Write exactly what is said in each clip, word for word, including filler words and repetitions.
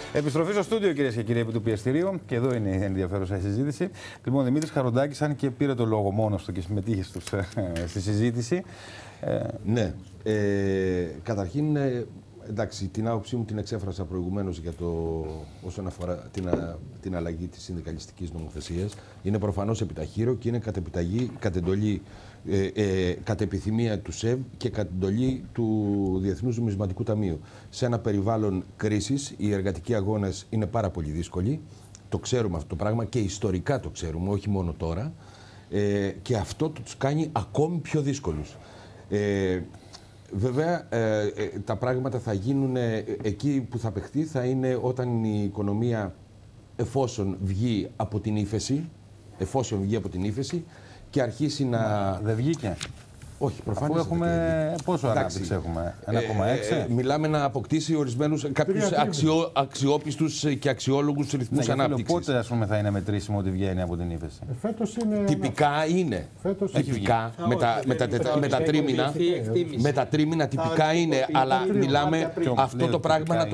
Επιστροφή στο στούντιο, κυρίες και κύριοι, επί του πιεστηρίου. Και εδώ είναι η ενδιαφέρουσα η συζήτηση. Λοιπόν, Δημήτρης Χαροντάκης, αν και πήρε το λόγο μόνος του και συμμετείχε στους, στη συζήτηση. Ε... Ναι. Ε, καταρχήν, ε, εντάξει, την άποψή μου την εξέφρασα προηγουμένως για το, όσον αφορά την, α, την αλλαγή της συνδικαλιστικής νομοθεσίας. Είναι προφανώς επιταχύρω και είναι κατ' επιταγή, κατ' εντολή, ε, ε, κατ' επιθυμία του ΣΕΒ και κατ' εντολή του Διεθνούς Νομισματικού Ταμείου. Σε ένα περιβάλλον κρίσης, οι εργατικοί αγώνες είναι πάρα πολύ δύσκολοι. Το ξέρουμε αυτό το πράγμα και ιστορικά το ξέρουμε, όχι μόνο τώρα. Ε, και αυτό τους κάνει ακόμη πιο δύσκολους. Ε, Βέβαια, ε, ε, τα πράγματα θα γίνουν ε, εκεί που θα παιχτεί, θα είναι όταν η οικονομία, εφόσον βγει από την ύφεση, εφόσον βγει από την ύφεση και αρχίσει να... Δεν βγήκε. Όχι, προφανώς. Αφού έχουμε... Πόσο ανάπτυξη έχουμε, ένα κόμμα έξι. Ε, ε, μιλάμε να αποκτήσει ορισμένους, κάποιους αξιό, αξιόπιστους και αξιόλογους ρυθμούς ναι, ανάπτυξης. Πότε, ας πούμε, θα είναι μετρήσιμο ότι βγαίνει από την ύφεση? Ε, φέτος είναι... Τυπικά είναι. Φέτος τυπικά, με τα, με, τα, με, τα τρίμηνα, με τα τρίμηνα τυπικά είναι, αλλά μιλάμε αυτό το πράγμα να το...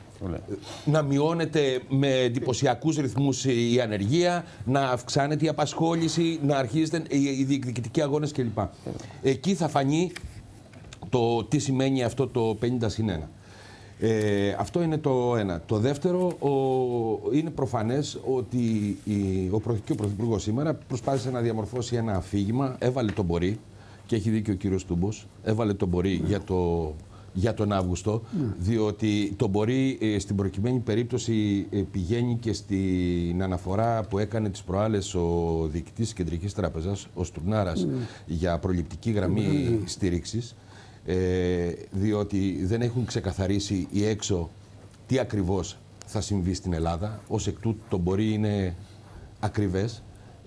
Να μειώνεται με εντυπωσιακούς ρυθμούς η ανεργία, να αυξάνεται η απασχόληση, να αρχίζεται οι διεκδικητικοί αγώνες κλπ. Εκεί θα φανεί το τι σημαίνει αυτό το πενήντα συν ένα. Ε, αυτό είναι το ένα. Το δεύτερο, ο, είναι προφανές ότι η, ο, ο Πρωθυπουργός σήμερα προσπάθησε να διαμορφώσει ένα αφήγημα, έβαλε τον μπορεί, και έχει δίκιο ο κύριος Τούμπος, έβαλε τον μπορεί για το... για τον Αύγουστο, mm. διότι το μπορεί ε, στην προκειμένη περίπτωση ε, πηγαίνει και στην αναφορά που έκανε τις προάλλες ο διοικητής της Κεντρικής Τράπεζας, ο Στουρνάρας, mm. για προληπτική γραμμή mm. στήριξης, ε, διότι δεν έχουν ξεκαθαρίσει οι έξω τι ακριβώς θα συμβεί στην Ελλάδα, ως εκ τούτου το μπορεί είναι ακριβές.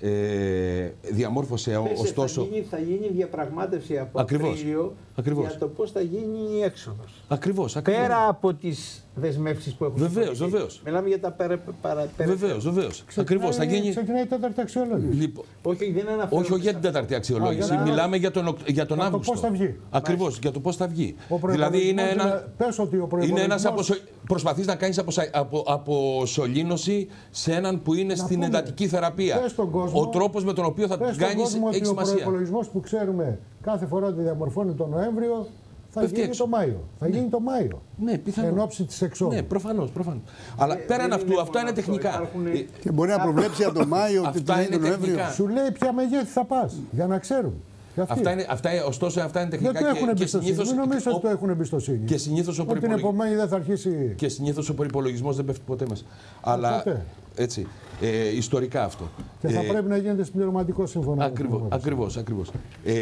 Ε, διαμόρφωσε Πέσε, ωστόσο... Θα γίνει, θα γίνει διαπραγμάτευση από Απρίλιο για το πώς θα γίνει η έξοδος. Ακριβώς, ακριβώς. Πέρα από τις δεσμεύσεις που έχουν. Βεβαίως, βεβαίως. Μιλάμε για τα πέρα... πέρα βεβαίως, βεβαίως. Ακριβώς, θα γίνει... Ξεκινάει η τέταρτη αξιολόγηση. Λοιπόν, όχι, δεν όχι, όχι για την τέταρτη αξιολόγηση. Α, Μιλάμε για τον, για τον για Αύγουστο. Το πώς θα βγει. Ακριβώς, για το πώς θα βγει. Δηλαδή είναι ένα... Πες ότι ο είναι ένας αποσο... Προσπαθείς να κάνεις αποσα... απο... αποσωλήνωση σε έναν που είναι να στην πούμε, εντατική θεραπεία. Ο τρόπος με τον οποίο θα τον κάνεις έχει σημασία. Ο προϋπολογισμός που ξέρουμε κάθε φορά ότι διαμορφώνει τον Νοέμβριο θα Πέφτει γίνει έξω. το Μάιο. Θα ναι. γίνει το Μάιο. Ναι, πιθανό. Εν ώψη της εξόδου. Ναι, προφανώς, προφανώς. Αλλά ε, πέραν αυτού, είναι αυτά είναι τεχνικά. Υπάρχουν... Και μπορεί να προβλέψει για τον Μάιο ότι θα είναι τον Νοέμβριο. Σου λέει ποια μεγέθη θα πας, για να ξέρουν. Αυτά είναι, αυτά, ωστόσο, αυτά είναι τεχνικά δεν το έχουν και, και συνήθως... Μην νομίζω ότι το έχουν εμπιστοσύνη. Και συνήθως ο, την επομένη δεν θα αρχίσει... και συνήθως ο προϋπολογισμός δεν πέφτει ποτέ μέσα. Αλλά έτσι, ε, ιστορικά αυτό. Και θα ε, πρέπει να γίνεται συμπληρωματικό σύμφωνα. Ακριβώς, ακριβώς, ακριβώς. Ε,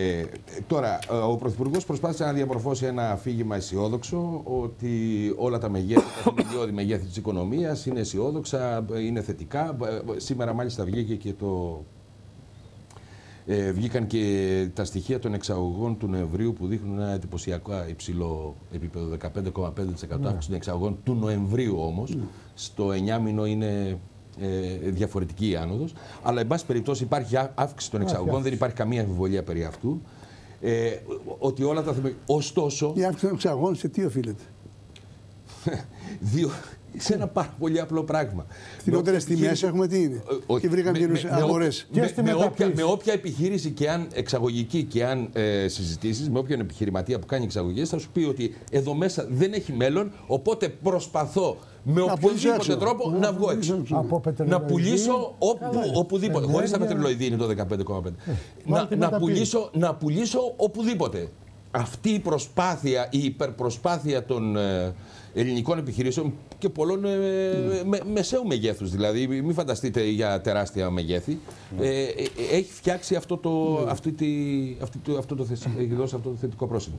τώρα, ο Πρωθυπουργός προσπάθησε να διαμορφώσει ένα αφήγημα αισιόδοξο ότι όλα τα μεγέθη, τα θεμελιώδη μεγέθη της οικονομίας είναι αισιόδοξα, είναι θετικά. Σήμερα μάλιστα βγήκε και το... Ε, βγήκαν και τα στοιχεία των εξαγωγών του Νοεμβρίου που δείχνουν ένα εντυπωσιακό υψηλό επίπεδο, δεκαπέντε κόμμα πέντε τοις εκατό αύξηση των εξαγωγών του Νοεμβρίου όμως. Mm. Στο εννιάμηνο είναι ε, διαφορετική η άνοδος. Αλλά, εν πάση περιπτώσει, υπάρχει αύξηση των εξαγωγών, yeah, δεν υπάρχει καμία αμφιβολία περί αυτού. Ε, ότι όλα τα θεμελιώδη. Ωστόσο. Η αύξηση των εξαγωγών σε τι οφείλεται? Δύο. Σε ένα πάρα πολύ απλό πράγμα. Φθηνότερες τιμές έχουμε τι είναι? Και βρήκαν καινούριες αγορές. Με, με, με, όποια, με όποια επιχείρηση και αν εξαγωγική και αν ε, συζητήσεις, με όποιον επιχειρηματία που κάνει εξαγωγές, θα σου πει ότι εδώ μέσα δεν έχει μέλλον, οπότε προσπαθώ με οποιοδήποτε τρόπο να, να βγω έξω. Να πουλήσω όπου, οπουδήποτε. Χωρίς τα πετρελοειδή είναι το δεκαπέντε κόμμα πέντε. Να, να, πουλήσω, να πουλήσω οπουδήποτε. Αυτή η προσπάθεια, η υπερπροσπάθεια των ε, ελληνικών επιχειρήσεων και πολλών ε, mm. με, μεσαίου μεγέθους, δηλαδή μην φανταστείτε για τεράστια μεγέθη, mm. ε, ε, έχει φτιάξει αυτό το, mm. αυτή τη, αυτή το, αυτό το, έχει δώσει αυτό το θετικό πρόσημο.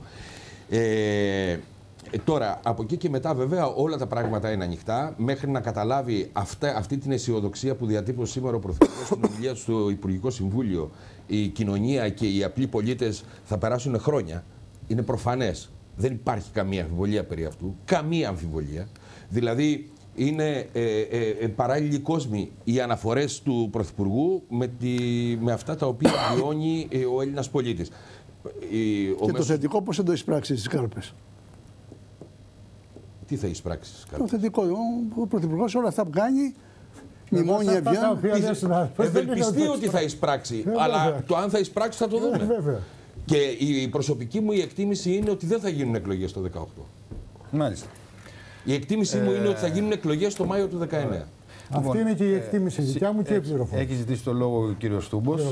Ε, τώρα, από εκεί και μετά βέβαια όλα τα πράγματα είναι ανοιχτά, μέχρι να καταλάβει αυτά, αυτή την αισιοδοξία που διατύπωσε σήμερα ο Πρωθυπουργός στην ομιλία του στο Υπουργικό Συμβούλιο, η κοινωνία και οι απλοί πολίτες θα περάσουν χρόνια. Είναι προφανές. Δεν υπάρχει καμία αμφιβολία περί αυτού. Καμία αμφιβολία. Δηλαδή, είναι ε, ε, ε, παράλληλοι κόσμοι οι αναφορές του Πρωθυπουργού με, τη, με αυτά τα οποία βιώνει ε, ο Έλληνας πολίτης. Ε, και το μέσος... θετικό πώς θα το εισπράξει στις κάλπες? Τι θα εισπράξει, Το θετικό. Ο Πρωθυπουργός όλα αυτά που κάνει. Μνημόνια πια. Ευελπιστεί ότι θα εισπράξει. Αλλά το αν θα εισπράξει θα το δούμε. Και η προσωπική μου η εκτίμηση είναι ότι δεν θα γίνουν εκλογές το δεκαοκτώ. Μάλιστα. Η εκτίμησή μου είναι ότι θα γίνουν εκλογές το Μάιο του δεκαεννέα. Αυτή λοιπόν, είναι και η εκτίμηση δικιά μου και η πληροφορία. Έχει ζητήσει το λόγο ο κύριος Στούμπος.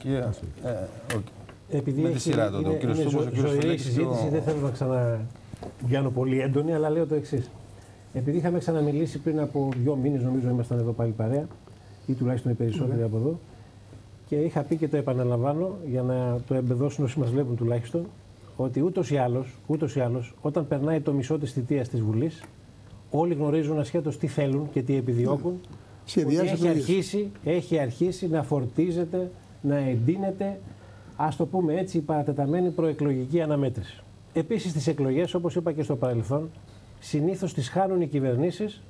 Επειδή με τη σειρά του, ο κύριος Στούμπος, ο κύριος Φελέξης. Η συζήτηση δεν θέλω να ξαναπιάνω πολύ έντονη, αλλά λέω το εξής. Επειδή είχαμε ξαναμιλήσει πριν από δύο μήνες, νομίζω ήμασταν εδώ πάλι παρέα, ή τουλάχιστον οι περισσότεροι από εδώ, και είχα πει και το επαναλαμβάνω για να το εμπεδώσουν όσοι μας βλέπουν τουλάχιστον, ότι ούτως ή άλλως, ούτως ή άλλως όταν περνάει το μισό της θητείας της Βουλής, όλοι γνωρίζουν ασχέτως τι θέλουν και τι επιδιώκουν. Mm. Ότι έχει αρχίσει, έχει αρχίσει να φορτίζεται, να εντείνεται, ας το πούμε έτσι, η παρατεταμένη προεκλογική αναμέτρηση. Επίσης, τις εκλογές, όπως είπα και στο παρελθόν, συνήθως τις χάνουν οι κυβερνήσεις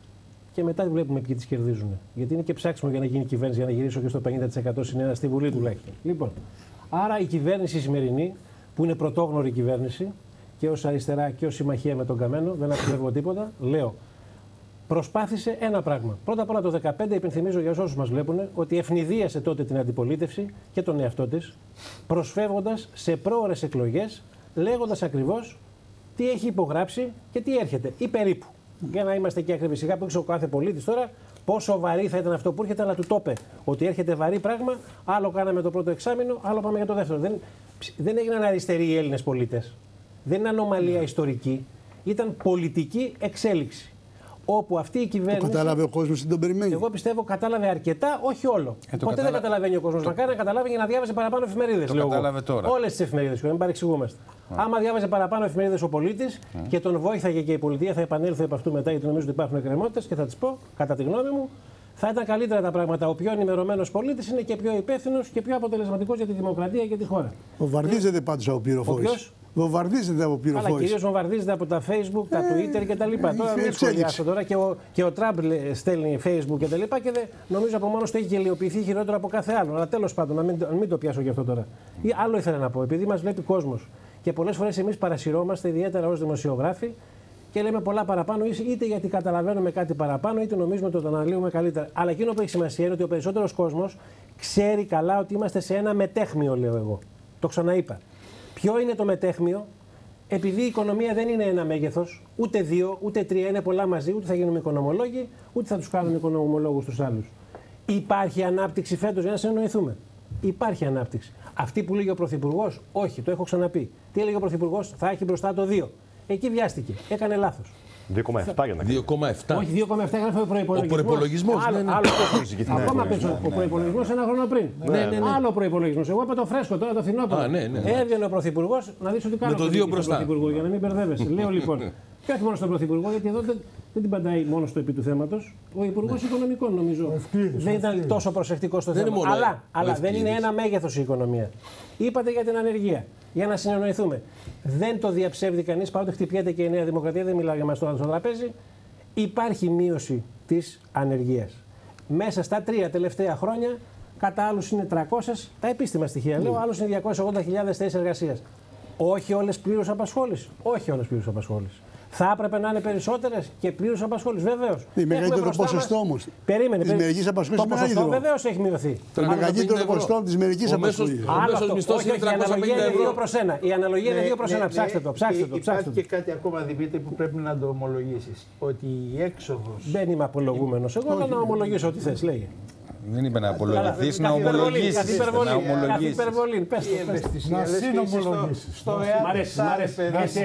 και μετά βλέπουμε ποιοι τις κερδίζουν. Γιατί είναι και ψάξιμο για να γίνει κυβέρνηση, για να γυρίσω και στο πενήντα τοις εκατό συν ένα στη Βουλή τουλάχιστον. Λοιπόν, άρα η κυβέρνηση σημερινή, που είναι πρωτόγνωρη κυβέρνηση, και ως αριστερά και ως συμμαχία με τον Καμένο, δεν αποφεύγω τίποτα, λέω, προσπάθησε ένα πράγμα. Πρώτα απ' όλα το δύο χιλιάδες δεκαπέντε, υπενθυμίζω για όσους μας βλέπουν, ότι ευνηδίασε τότε την αντιπολίτευση και τον εαυτό της, προσφεύγοντας σε πρόωρες εκλογές, λέγοντας ακριβώς τι έχει υπογράψει και τι έρχεται, ή περίπου. Για να είμαστε και ακριβείς. Σιγά που έξω ο κάθε πολίτης τώρα πόσο βαρύ θα ήταν αυτό που έρχεται, αλλά του το είπε ότι έρχεται βαρύ πράγμα. Άλλο κάναμε το πρώτο εξάμηνο, άλλο πάμε για το δεύτερο. Δεν, δεν έγιναν αριστεροί οι Έλληνες πολίτες. Δεν είναι ανομαλία ιστορική. Ήταν πολιτική εξέλιξη. Όπου αυτή η κυβέρνηση. Το κατάλαβε ο κόσμος τι τον περιμένει. Εγώ πιστεύω κατάλαβε αρκετά, όχι όλο. Ε, Ποτέ κατάλα... δεν καταλαβαίνει ο κόσμος. Μακάρι να καταλάβει για να διάβαζε παραπάνω εφημερίδες. Το κατάλαβε τώρα. Όλες τις εφημερίδες, μην παρεξηγούμαστε. Mm. Άμα διάβαζε παραπάνω εφημερίδες ο πολίτης mm. και τον βοήθαγε και η πολιτεία, θα επανέλθω επ' αυτού μετά, γιατί νομίζω ότι υπάρχουν εκκρεμότητες και θα τις πω, κατά τη γνώμη μου, θα ήταν καλύτερα τα πράγματα. Ο πιο ενημερωμένος πολίτης είναι και πιο υπεύθυνος και πιο αποτελεσματικός για τη δημοκρατία και τη χώρα. Ο βαρδίζεται πάντως από πληροφόρηση. Βομβαρδίζεται από πληροφόρηση. Αλλά κυρίως βομβαρδίζεται από τα Facebook, τα Twitter κτλ. Ε, τώρα δεν σχολιάσω τώρα και ο, και ο Τραμπ στέλνει Facebook κτλ. Και, και δε, νομίζω από μόνος του έχει γελιοποιηθεί χειρότερο από κάθε άλλο. Αλλά τέλος πάντων, να μην, να μην το πιάσω γι' αυτό τώρα. Ή άλλο ήθελα να πω, επειδή μας βλέπει κόσμος και πολλές φορές εμείς παρασυρώμαστε, ιδιαίτερα ως δημοσιογράφοι, και λέμε πολλά παραπάνω, είτε γιατί καταλαβαίνουμε κάτι παραπάνω, είτε νομίζουμε ότι το αναλύουμε καλύτερα. Αλλά εκείνο που έχει σημασία είναι ότι ο περισσότερος κόσμος ξέρει καλά ότι είμαστε σε ένα μετέχμιο, λέω εγώ. Το ξαναείπα. Ποιο είναι το μετέχμιο? Επειδή η οικονομία δεν είναι ένα μέγεθος, ούτε δύο, ούτε τρία, είναι πολλά μαζί, ούτε θα γίνουμε οικονομολόγοι, ούτε θα τους κάνουμε οικονομολόγους τους άλλους. Υπάρχει ανάπτυξη φέτος, για να συνεννοηθούμε. Υπάρχει ανάπτυξη. Αυτή που λέγει ο Πρωθυπουργός, όχι, το έχω ξαναπεί. Τι έλεγε ο Πρωθυπουργός, θα έχει μπροστά το δύο. Εκεί βιάστηκε, έκανε λάθος. δύο κόμμα επτά για να δύο κόμμα επτά. Όχι, δύο κόμμα επτά έγραφε ο προϋπολογισμός. Ο προϋπολογισμός. Άλλο, ναι, ναι. άλλο ακόμα περισσότερο. Ο προϋπολογισμός ένα χρόνο πριν. Ναι, ναι, ναι. Άλλο προϋπολογισμός. Εγώ είπα το φρέσκο τώρα, το φθινόπωρο. Ναι, ναι. Έβγαινε ο Πρωθυπουργός να δεις ότι κάνω. Με το δύο μπροστά. Πρωθυπουργό, για να μην μπερδεύεσαι. Λέω λοιπόν. Και όχι μόνο στον Πρωθυπουργό, γιατί εδώ δεν, δεν την παντάει μόνο στο επί του θέματος. Ο Υπουργός ναι. Οικονομικών, νομίζω, Ευκίδης, δεν ήταν τόσο προσεκτικός στο θέμα. Αλλά, αλλά δεν είναι ένα μέγεθος η οικονομία. Είπατε για την ανεργία. Για να συνεννοηθούμε. Δεν το διαψεύδει κανείς, παρότι χτυπιέται και η Νέα Δημοκρατία, δεν μιλάω για μας τώρα στο τραπέζι. Υπάρχει μείωση της ανεργίας. Μέσα στα τρία τελευταία χρόνια, κατά άλλους είναι τριακόσιες, τα επίσημα στοιχεία λέω, άλλους είναι διακόσιες ογδόντα χιλιάδες θέσεις εργασίας. Όχι όλες πλήρους απασχόληση. Όχι όλες πλήρους απασχόληση. Θα έπρεπε να είναι περισσότερες και πλήρους απασχόληση. Βεβαίως. Η μεγαλύτερο ποσοστό όμως. Περίμενε. Τη μερική απασχόληση. Το ποσοστό βεβαίως έχει μειωθεί. Το μεγαλύτερο ποσοστό τη μερική απασχόληση. Ο μέσος μισθός είναι τριακόσια πενήντα ευρώ. Η αναλογία είναι δύο προς ένα. Ψάξτε το. Υπάρχει και κάτι ακόμα, Δημήτρη, που πρέπει να το ομολογήσεις. Ότι η έξοδος. Δεν είμαι απολογούμενος εγώ, αλλά να ομολογήσω ό,τι θες, λέγε. Δεν είπε να απολογηθείς, να ομολογήσεις. Καθ' υπερβολή. Πες το. Να συνομολογήσεις. Μ' αρέσει, μ' αρέσει.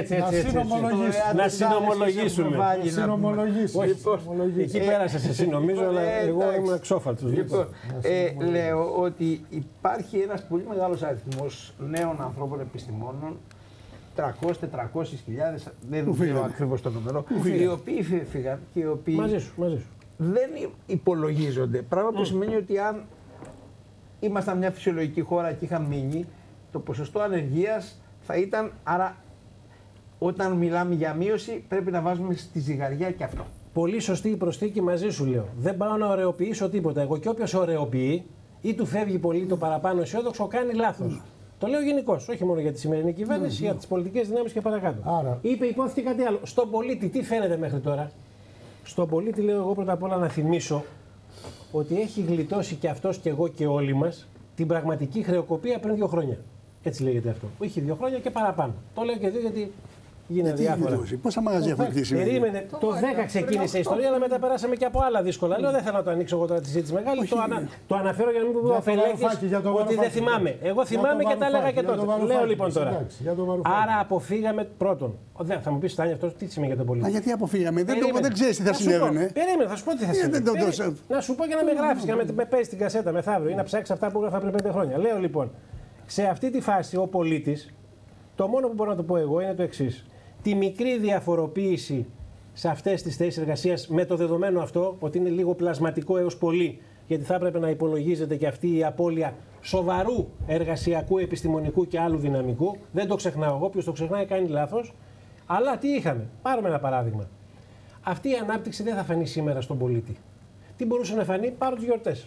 Να συνομολογήσουμε. Να συνομολογήσεις. Εκεί πέρασε εσύ νομίζω, αλλά εγώ ήμουν εξώφαλτος. Λοιπόν, λέω ότι υπάρχει ένας πολύ μεγάλος αριθμός νέων ανθρώπων επιστημόνων, τριακόσιες με τετρακόσιες χιλιάδες, δεν ξέρω ακριβώς το νούμερο, οι οποίοι φύγαν και οι οποίοι. Μαζί σου, μαζί σου. Δεν υπολογίζονται. Πράγμα που mm. σημαίνει ότι αν ήμασταν μια φυσιολογική χώρα και είχαν μείνει, το ποσοστό ανεργίας θα ήταν. Άρα, όταν μιλάμε για μείωση, πρέπει να βάζουμε στη ζυγαριά και αυτό. Πολύ σωστή η προσθήκη, μαζί σου λέω. Δεν πάω να ωρεοποιήσω τίποτα. Εγώ και όποιος ωρεοποιεί ή του φεύγει πολύ το παραπάνω αισιόδοξο, κάνει λάθος. Mm. Το λέω γενικώς, όχι μόνο για τη σημερινή κυβέρνηση, mm-hmm. για τις πολιτικές δυνάμεις και παρακάτω. Άρα. Είπε, υπόθηκε κάτι άλλο. Στον πολίτη, τι φαίνεται μέχρι τώρα? Στον πολίτη, λέω εγώ πρώτα απ' όλα να θυμίσω ότι έχει γλιτώσει και αυτός και εγώ και όλοι μας την πραγματική χρεοκοπία πριν δύο χρόνια. Έτσι λέγεται αυτό. Όχι δύο χρόνια και παραπάνω. Το λέω και δύο γιατί γίνεται διάφορα. Πόσα μαγαζιά έχουν κλείσει? Περίμενε. Το δέκα ξεκίνησε η ιστορία, αλλά μετά περάσαμε και από άλλα δύσκολα. Λέω δεν θέλω να το ανοίξω εγώ τώρα τη συζήτηση μεγάλη. Το, ανα... το αναφέρω για να μην πω ο Φελέκης ότι δεν θυμάμαι. Εγώ θυμάμαι και τα έλεγα και τότε. Λέω λοιπόν τώρα. Άρα αποφύγαμε πρώτον. Θα μου πει Στάνη αυτό τι σημαίνει για τον πολίτη. Γιατί αποφύγαμε? Δεν ξέρει τι θα συνέβαινε. Περίμενε, θα σου πω τι θα συνέβαινε. Να σου πω και να με γράφει και να με παίζει την κασέτα μεθαύριο ή να ψάξει αυτά που έγραφα πριν πέντε χρόνια. Λέω λοιπόν. Σε αυτή τη φάση ο πολίτης, το μόνο που μπορώ να το πω εγώ είναι το εξής. Τη μικρή διαφοροποίηση σε αυτές τις θέσεις εργασίας με το δεδομένο αυτό, ότι είναι λίγο πλασματικό έως πολύ, γιατί θα έπρεπε να υπολογίζεται και αυτή η απώλεια σοβαρού εργασιακού, επιστημονικού και άλλου δυναμικού. Δεν το ξεχνάω εγώ, ποιος το ξεχνάει κάνει λάθος. Αλλά τι είχαμε? Πάρουμε ένα παράδειγμα. Αυτή η ανάπτυξη δεν θα φανεί σήμερα στον πολίτη. Τι μπορούσε να φανεί? Πάρω τις γιορτές.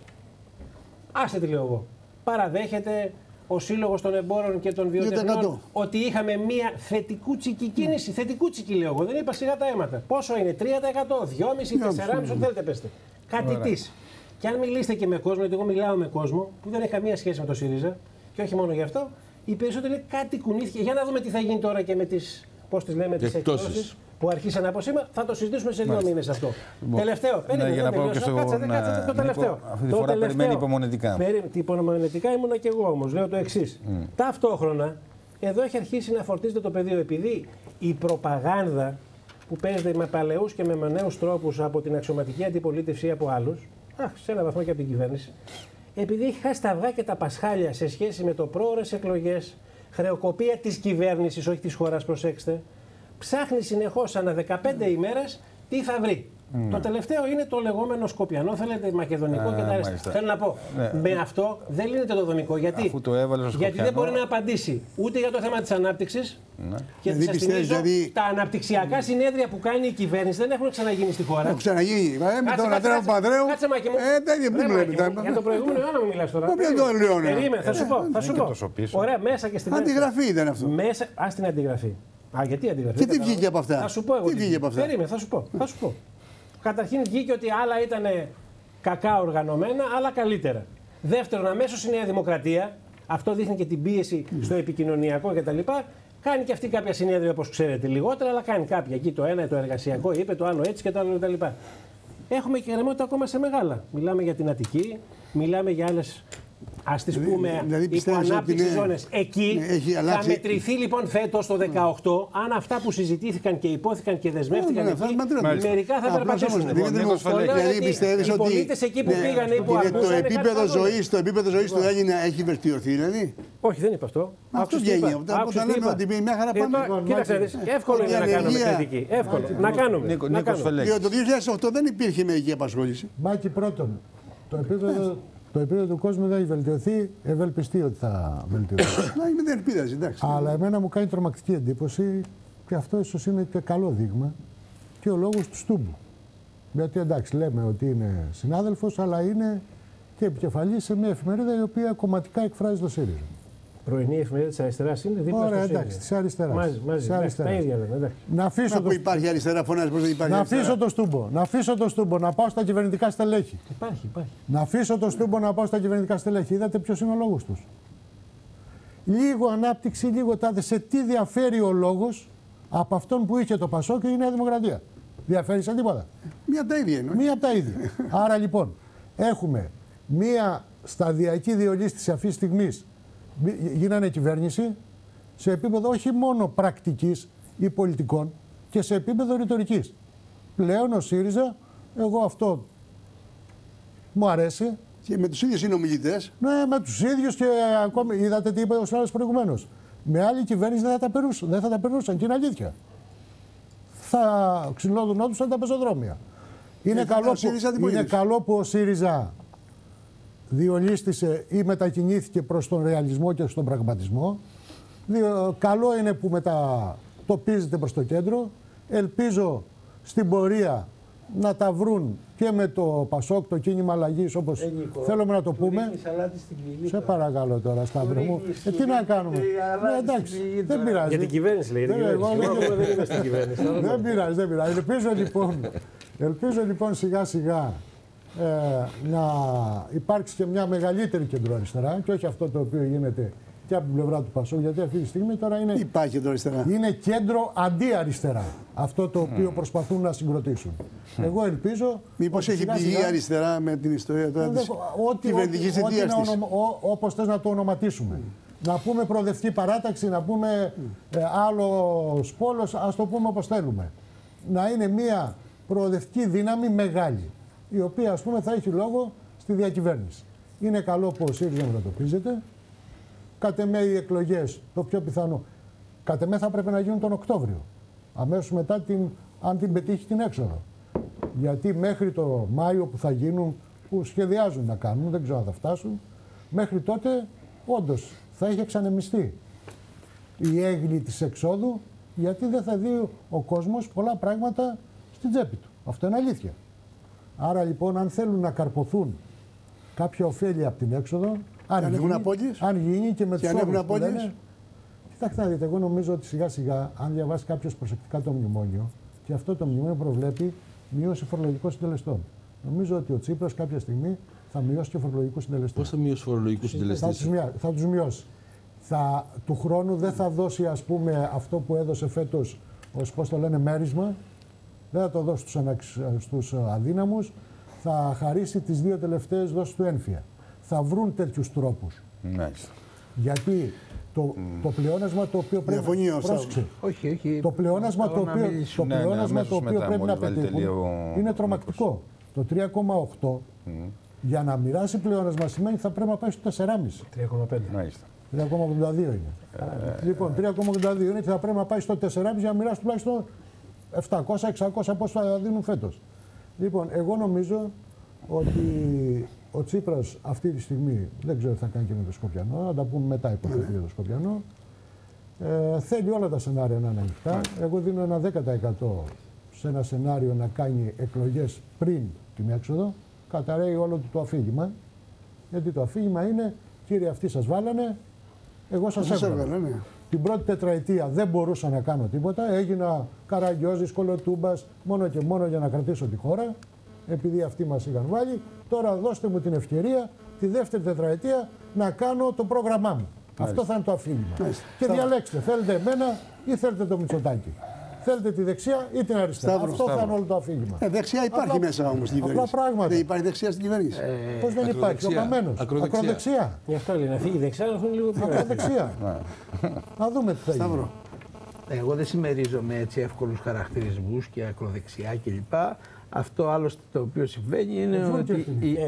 Άστε τι λέω εγώ. Παραδέχεται ο Σύλλογος των Εμπόρων και των Βιοτεχνών ότι είχαμε μια θετικούτσικη κίνηση. Θετικούτσικη λέω εγώ, δεν είπα σιγά τα αίματα. Πόσο είναι? τρία τοις εκατό, δυόμισι τοις εκατό, τέσσερα κόμμα πέντε τοις εκατό, ό,τι θέλετε πέστε. Κάτι της. Και αν μιλήσετε και με κόσμο, γιατί εγώ μιλάω με κόσμο που δεν έχει καμία σχέση με το ΣΥΡΙΖΑ, και όχι μόνο γι' αυτό, οι περισσότεροι λέει κάτι κουνήθηκε. Για να δούμε τι θα γίνει τώρα και με τις, πώς τις λέμε, τις εκπτώσεις που αρχίσαν από σήμερα. Θα το συζητήσουμε σε δύο μήνες αυτό. Τελευταίο. Περίμενε. Κάτσε το τελευταίο. Αυτή τη φορά περιμένει υπομονετικά. Υπομονετικά ήμουνα και εγώ όμως. Λέω το εξής. Mm. Ταυτόχρονα, εδώ έχει αρχίσει να φορτίζεται το πεδίο επειδή η προπαγάνδα που παίζεται με παλαιούς και με νέους τρόπους από την αξιωματική αντιπολίτευση ή από άλλους, αχ, σε ένα βαθμό και από την κυβέρνηση, επειδή έχει χάσει τα αυγά και τα πασχάλια σε σχέση με το πρόορες εκλογές, χρεοκοπία της κυβέρνησης, όχι της χώρας, προσέξτε. Ψάχνει συνεχώς ανά δεκαπέντε ημέρες τι θα βρει. Mm. Το τελευταίο είναι το λεγόμενο Σκοπιανό, θέλετε, μακεδονικό uh, και τα αριστερά. Θέλω να πω, ναι. με αυτό δεν λύνεται το δομικό. Γιατί, το γιατί δεν μπορεί να απαντήσει ούτε για το θέμα της ανάπτυξης. Ναι. Και δηλαδή, σας θυμίζω, δηλαδή... τα αναπτυξιακά συνέδρια που κάνει η κυβέρνηση δεν έχουν ξαναγίνει στη χώρα. Έχουν ξαναγίνει. Με τον Αντρέα Παπανδρέου. Κάτσε μάκι μου. Ε, τέτοια που βλέπετε. Για το προηγούμενο αιώνα μου μιλάς τώρα. Ποιο το λέω. Περίμενε, θα σου πω. Θα σου πω. Ωραία, μέσα και στην αντιγραφή ήταν αυτό. Μέσα, α την αντιγραφή. Α, γιατί αντιγραφή. Και τι βγήκε από αυτά. Θα σου πω εγώ. Τι βγήκε από αυτά. Περίμενε, θα σου πω. Θα σου πω. Καταρχήν βγήκε ότι άλλα ήταν κακά οργανωμένα, άλλα καλύτερα. Δεύτερον, αμέσως η Νέα Δημοκρατία, αυτό δείχνει και την πίεση στο επικοινωνιακό κτλ. Κάνει και αυτή κάποια συνέδρια, όπως ξέρετε, λιγότερα, αλλά κάνει κάποια. Εκεί το ένα το εργασιακό είπε, το άλλο έτσι και το άλλο κτλ. Έχουμε και αιρεμότητα ακόμα σε μεγάλα. Μιλάμε για την Αττική, μιλάμε για άλλες. Ας τις πούμε δηλαδή, υποανάπτυξη είναι... ζώνες. Εκεί ναι, θα αλλάξει... μετρηθεί λοιπόν φέτος το δεκαοκτώ αν αυτά που συζητήθηκαν και υπόθηκαν και δεσμεύτηκαν ναι, ναι, εκεί, μερικά θα περπατήσουν. Δηλαδή πιστεύεις ότι οι πολίτες εκεί που πήγαν ή που ακούσαν... Το επίπεδο ζωής, το επίπεδο ζωής του Έλληνα έχει βελτιωθεί δηλαδή. Όχι, δεν είπα αυτό. Αυτό βγαίνει. Όταν λέμε ότι μια χαρά πάμε... Κοίταξε, εύκολο είναι να κάνουμε κριτική. Εύκολο. Να κάνουμε. Το δύο χιλιάδες οκτώ δεν υπήρχε μερική απασχόληση. Μάκη πρώτον, το επίπεδο... Το επίπεδο του κόσμου δεν έχει βελτιωθεί, ευελπιστεί ότι θα βελτιωθεί. Να είμαι δεν ελπίδας, εντάξει. Αλλά εμένα μου κάνει τρομακτική εντύπωση και αυτό ίσως είναι και καλό δείγμα και ο λόγος του Στούμπου. Γιατί εντάξει, λέμε ότι είναι συνάδελφος, αλλά είναι και επικεφαλής σε μια εφημερίδα η οποία κομματικά εκφράζει το ΣΥΡΙΖΑ. Πρωινή εφημερίδα της αριστεράς είναι δίπλα στο ΣΥΡΙΖΑ. Εντάξει, της αριστεράς. Μαζί, μαζί. Της αριστεράς. Τα ίδια δεν να αφήσω το... υπάρχει αριστερά, φωνάζει πως δεν υπάρχει να αριστερά. αφήσω το Στούμπο, να αφήσω το Στούμπο, να πάω στα κυβερνητικά στελέχη. Υπάρχει, υπάρχει. Να αφήσω το Στούμπο να πάω στα κυβερνητικά στελέχη. Είδατε ποιος είναι ο λόγος τους. Λίγο ανάπτυξη, λίγο τάδε. Σε τι διαφέρει ο λόγος από αυτόν που είχε το Πασόκ και η Νέα Δημοκρατία. Διαφέρει σε τίποτα. Μία από τα ίδια είναι. Μία από τα ίδια. Άρα λοιπόν έχουμε μία σταδιακή διολίσθηση αυτή τη στιγμή. Γίνανε κυβέρνηση σε επίπεδο όχι μόνο πρακτικής ή πολιτικών και σε επίπεδο ρητορικής. Πλέον ο ΣΥΡΙΖΑ, εγώ αυτό μου αρέσει. Και με τους ίδιους συνομιλητές. Ναι, με τους ίδιους και ακόμη είδατε τι είπε ο Σλάβος προηγουμένως. Με άλλη κυβέρνηση δεν θα τα περνούσαν, δεν θα τα περνούσαν και είναι αλήθεια. Θα ξυλόδουνόντουσαν τα πεζοδρόμια. Είναι, καλό που, είναι καλό που ο ΣΥΡΙΖΑ διολίστησε ή μετακινήθηκε προς τον ρεαλισμό και στον πραγματισμό. Καλό είναι που μετατοπίζεται προς το κέντρο. Ελπίζω στην πορεία να τα βρουν και με το Πασόκ, το κίνημα αλλαγής, όπως ε, Νίκο, θέλουμε να το πούμε. Σε παρακαλώ τώρα, Σταύρο μου. Ε, τι να κάνουμε. Ναι, εντάξει, δεν πειράζει. Για την κυβέρνηση λέει. Δεν είμαι στην κυβέρνηση. Δεν πειράζει, δεν πειράζει. Ελπίζω λοιπόν, ελπίζω λοιπόν σιγά σιγά ε, να υπάρξει και μια μεγαλύτερη κεντροαριστερά και όχι αυτό το οποίο γίνεται και από την πλευρά του Πασόκ, γιατί αυτή τη στιγμή τώρα είναι, υπάρχει κέντρο αριστερά. Είναι κέντρο αντί-αριστερά. Αυτό το οποίο mm. προσπαθούν να συγκροτήσουν. Mm. Εγώ ελπίζω. Μήπως έχει πληγεί η αριστερά με την ιστορία τώρα της κυβερνητικής αιτίας της. Όπως θες να το ονοματίσουμε. Mm. Να πούμε προοδευτική παράταξη, να πούμε mm. ε, άλλος πόλος, ας το πούμε όπως θέλουμε. Να είναι μια προοδευτική δύναμη μεγάλη, η οποία ας πούμε θα έχει λόγο στη διακυβέρνηση. Είναι καλό που ο ΣΥΡΙΖΑ μετατοπίζεται. Κατ' εμέ οι εκλογές, το πιο πιθανό, κατ' εμέ θα πρέπει να γίνουν τον Οκτώβριο. Αμέσως μετά, την, αν την πετύχει την έξοδο. Γιατί μέχρι το Μάιο που θα γίνουν, που σχεδιάζουν να κάνουν, δεν ξέρω αν θα φτάσουν, μέχρι τότε όντως θα έχει εξανεμιστεί η έγκλη της εξόδου, γιατί δεν θα δει ο κόσμος πολλά πράγματα στην τσέπη του. Αυτό είναι αλήθεια. Άρα λοιπόν, αν θέλουν να καρποθούν κάποια ωφέλη από την έξοδο, αν, αν, γίνει, αν γίνει και με τους όρους που λένε. Κοιτάξτε να δείτε, εγώ νομίζω ότι σιγά σιγά, αν διαβάσει κάποιος προσεκτικά το μνημόνιο, και αυτό το μνημόνιο προβλέπει μείωση φορολογικών συντελεστών. Νομίζω ότι ο Τσίπρας κάποια στιγμή θα μειώσει και φορολογικούς συντελεστές. Πώς θα μειώσει φορολογικούς συντελεστές? Θα, θα τους μειώσει. Θα, του χρόνου δεν θα δώσει, ας πούμε, αυτό που έδωσε φέτος ως, πώς το λένε, μέρισμα. Δεν θα το δώσει στους, αναξ, στους αδύναμους. Θα χαρίσει τις δύο τελευταίες δόσεις του έμφυα. Θα βρουν τέτοιους τρόπους. Nice. Γιατί το, mm. το πλεόνασμα το οποίο πρέπει να πρόσεξε. Όχι, όχι. Το πλεόνασμα το οποίο, το ναι, πλεόνασμα ναι, το οποίο μετά, πρέπει να πετύχουν λίγο... είναι τρομακτικό. Το τρία κόμμα οκτώ mm. για να μοιράσει πλεόνασμα σημαίνει ότι θα πρέπει να πάει στο τέσσερα κόμμα πέντε. τρία κόμμα πέντε. τρία κόμμα ογδόντα δύο είναι. Ε, λοιπόν, τρία κόμμα ογδόντα δύο είναι και θα πρέπει να πάει στο τέσσερα κόμμα πέντε για να μοιράσει τουλάχιστον επτακόσια εξακόσια πόσο θα δίνουν φέτος. Λοιπόν, εγώ νομίζω ότι ο Τσίπρας αυτή τη στιγμή δεν ξέρω τι θα κάνει και με το Σκοπιανό, να τα πούμε μετά υποθέτει για το Σκοπιανό. Ε, θέλει όλα τα σενάρια να είναι ανοιχτά. Εγώ δίνω ένα δέκα τοις εκατό σε ένα σενάριο να κάνει εκλογές πριν την έξοδο. Καταραίει όλο του το αφήγημα. Γιατί το αφήγημα είναι, κύριε, αυτοί σας βάλανε, εγώ σας έβαλα. Ναι. Την πρώτη τετραετία δεν μπορούσα να κάνω τίποτα. Έγινα Καραγκιόζης, Κολοτούμπας, μόνο και μόνο για να κρατήσω τη χώρα. Επειδή αυτοί μας είχαν βάλει, τώρα δώστε μου την ευκαιρία τη δεύτερη τετραετία να κάνω το πρόγραμμά μου. Μάλιστα. Αυτό θα είναι το αφήγημα. Μάλιστα. Και Σταύρο. Διαλέξτε, θέλετε εμένα ή θέλετε το Μητσοτάκη. Θέλετε τη δεξιά ή την αριστερά. Σταύρο. Αυτό Σταύρο. Θα είναι όλο το αφήγημα. Ε, δεξιά υπάρχει απλά, μέσα όμως στην κυβέρνηση. Δεν υπάρχει δεξιά στην κυβέρνηση. Ε, Πώς δεν υπάρχει, ο Καμένος. Ακροδεξιά. Ακροδεξιά. Γι' αυτό λέει να φύγει δεξιά, να φύγει λίγο πιο ακροδεξιά. Να δούμε τι θα γίνει. Εγώ δεν συμμερίζομαι έτσι εύκολους χαρακτηρισμούς και ακροδεξιά κλπ. Αυτό άλλωστε το οποίο συμβαίνει είναι ότι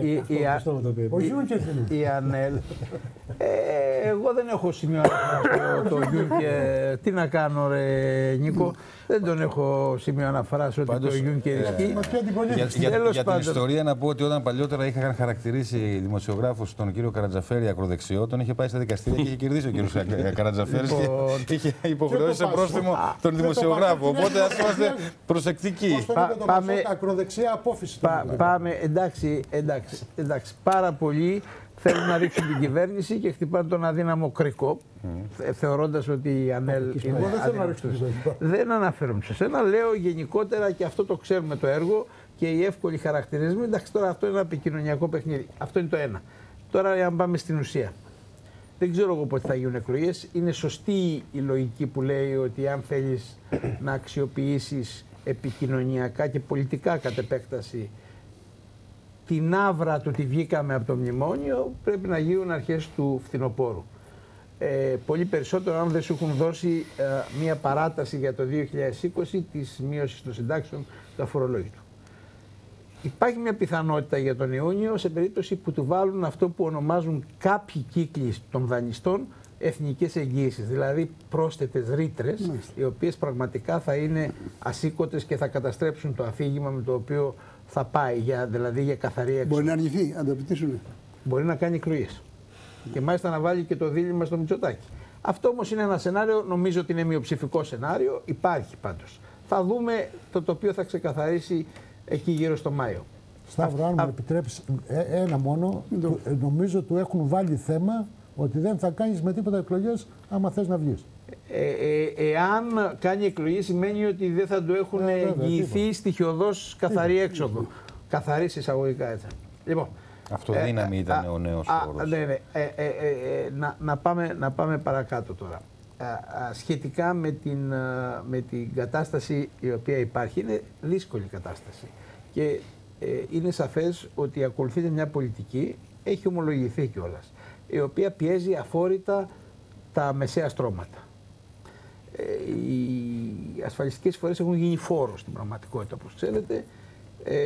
η ΑΝΕΛ. Εγώ δεν έχω σημείο αναφοράς το Γιούνκερ. Τι να κάνω ρε Νίκο. Δεν τον έχω σημείο αναφοράς ότι το Γιούνκερ ισχύει. Για την ιστορία να πω ότι όταν παλιότερα είχαν χαρακτηρίσει δημοσιογράφους τον κύριο Καρατζαφέρη ακροδεξιό, τον είχε πάει στα δικαστήρια και είχε κερδίσει ο κύριος Καρατζαφέρης και είχε υποχρεώσει σε πρόστιμο τον δημοσιογράφο. Οπότε ας είμαστε προσεκτικοί. Ακροδεξιά απόφυση. Πάμε, εντάξει, εντάξει, εντάξει. Πάρα πολλοί θέλουν να ρίξουν την κυβέρνηση και χτυπάνε τον αδύναμο κρίκο, mm. θεωρώντας ότι η ΑΝΕΛ είναι αδύναμος. Δεν αναφέρομαι σε σένα, λέω γενικότερα και αυτό το ξέρουμε το έργο και οι εύκολοι χαρακτηρισμοί. Εντάξει, τώρα αυτό είναι ένα επικοινωνιακό παιχνίδι. Αυτό είναι το ένα. Τώρα, αν πάμε στην ουσία. Δεν ξέρω εγώ πότε θα γίνουν εκλογές. Είναι σωστή η λογική που λέει ότι αν θέλεις να αξιοποιήσεις επικοινωνιακά και πολιτικά κατ' επέκταση την άβρα του ότι βγήκαμε από το μνημόνιο, πρέπει να γίνουν αρχές του φθινοπόρου. Ε, πολύ περισσότερο αν δεν σου έχουν δώσει ε, μία παράταση για το δύο χιλιάδες είκοσι της μείωσης των συντάξεων του αφορολόγητου. Υπάρχει μια πιθανότητα για τον Ιούνιο σε περίπτωση που του βάλουν αυτό που ονομάζουν κάποιοι κύκλοι των δανειστών εθνικές εγγύησεις, δηλαδή πρόσθετες ρήτρες, mm. οι οποίες πραγματικά θα είναι ασήκωτες και θα καταστρέψουν το αφήγημα με το οποίο θα πάει, για, δηλαδή για καθαρή έξοδο. Μπορεί να αργηθεί, αν το επιτύσσουν. Μπορεί να κάνει εκλογές. Και μάλιστα να βάλει και το δίλημμα στο Μητσοτάκη. Αυτό όμως είναι ένα σενάριο, νομίζω ότι είναι μειοψηφικό σενάριο, υπάρχει πάντως. Θα δούμε το τοπίο θα ξεκαθαρίσει εκεί γύρω στο Μάιο. Σταύρο, αν μου επιτρέψει ένα μόνο, του, νομίζω του έχουν βάλει θέμα ότι δεν θα κάνεις με τίποτα εκλογές άμα θες να βγεις. Ε, ε, εάν κάνει εκλογή σημαίνει ότι δεν θα του έχουν ε, εγγυηθεί στοιχειοδός καθαρή έξοδο. Καθαρή εισαγωγικά έτσι. Λοιπόν, αυτοδύναμη ε, ήταν α, ο νέος α, όρος. Ναι, ναι. Ε, ε, ε, να, να, πάμε, να πάμε παρακάτω τώρα. Α, α, σχετικά με την, α, με την κατάσταση η οποία υπάρχει, είναι δύσκολη κατάσταση. Και ε, είναι σαφές ότι ακολουθείται μια πολιτική, έχει ομολογηθεί κιόλας, η οποία πιέζει αφόρητα τα μεσαία στρώματα. Ε, οι ασφαλιστικές φορές έχουν γίνει φόρος στην πραγματικότητα, όπως ξέρετε. Ε,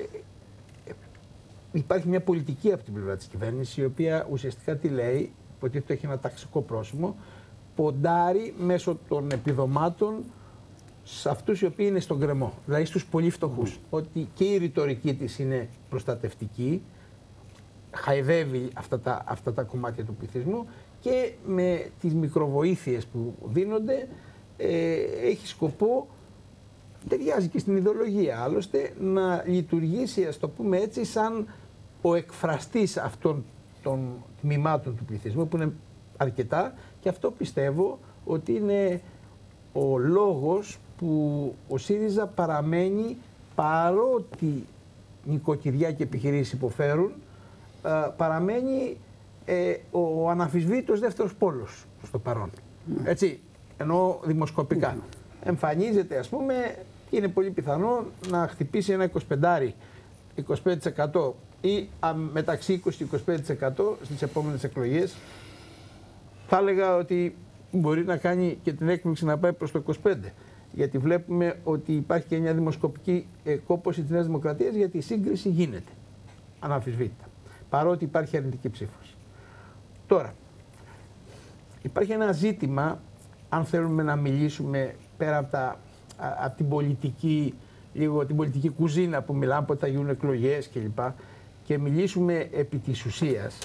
υπάρχει μια πολιτική από την πλευρά της κυβέρνησης, η οποία ουσιαστικά τι λέει, ότι αυτό έχει ένα ταξικό πρόσημο, ποντάρει μέσω των επιδομάτων σε αυτούς οι οποίοι είναι στον γκρεμό, δηλαδή στους πολύ φτωχούς. Mm. Ότι και η ρητορική της είναι προστατευτική, χαϊδεύει αυτά τα, αυτά τα κομμάτια του πληθυσμού και με τις μικροβοήθειες που δίνονται ε, έχει σκοπό, ταιριάζει και στην ιδεολογία άλλωστε, να λειτουργήσει, ας το πούμε έτσι, σαν ο εκφραστής αυτών των τμήματων του πληθυσμού που είναι αρκετά, και αυτό πιστεύω ότι είναι ο λόγος που ο ΣΥΡΙΖΑ παραμένει, παρότι νοικοκυριά και επιχειρήσεις υποφέρουν, παραμένει ε, ο αναμφισβήτητος δεύτερος πόλος στο παρόν. Έτσι, ενώ δημοσκοπικά. Εμφανίζεται, ας πούμε, και είναι πολύ πιθανό να χτυπήσει ένα είκοσι πέντε είκοσι πέντε τοις εκατό ή α, μεταξύ είκοσι και είκοσι πέντε τοις εκατό στις επόμενες εκλογές. Θα έλεγα ότι μπορεί να κάνει και την έκπληξη να πάει προς το είκοσι πέντε. Γιατί βλέπουμε ότι υπάρχει και μια δημοσκοπική ε, κόπωση της Νέας Δημοκρατίας, γιατί η σύγκριση γίνεται αναμφισβήτητα, παρότι υπάρχει αρνητική ψήφος. Τώρα, υπάρχει ένα ζήτημα, αν θέλουμε να μιλήσουμε πέρα από, τα, από την πολιτική, λίγο την πολιτική κουζίνα που μιλάμε, ότι θα γίνουν εκλογές κλπ. Και μιλήσουμε επί της ουσίας.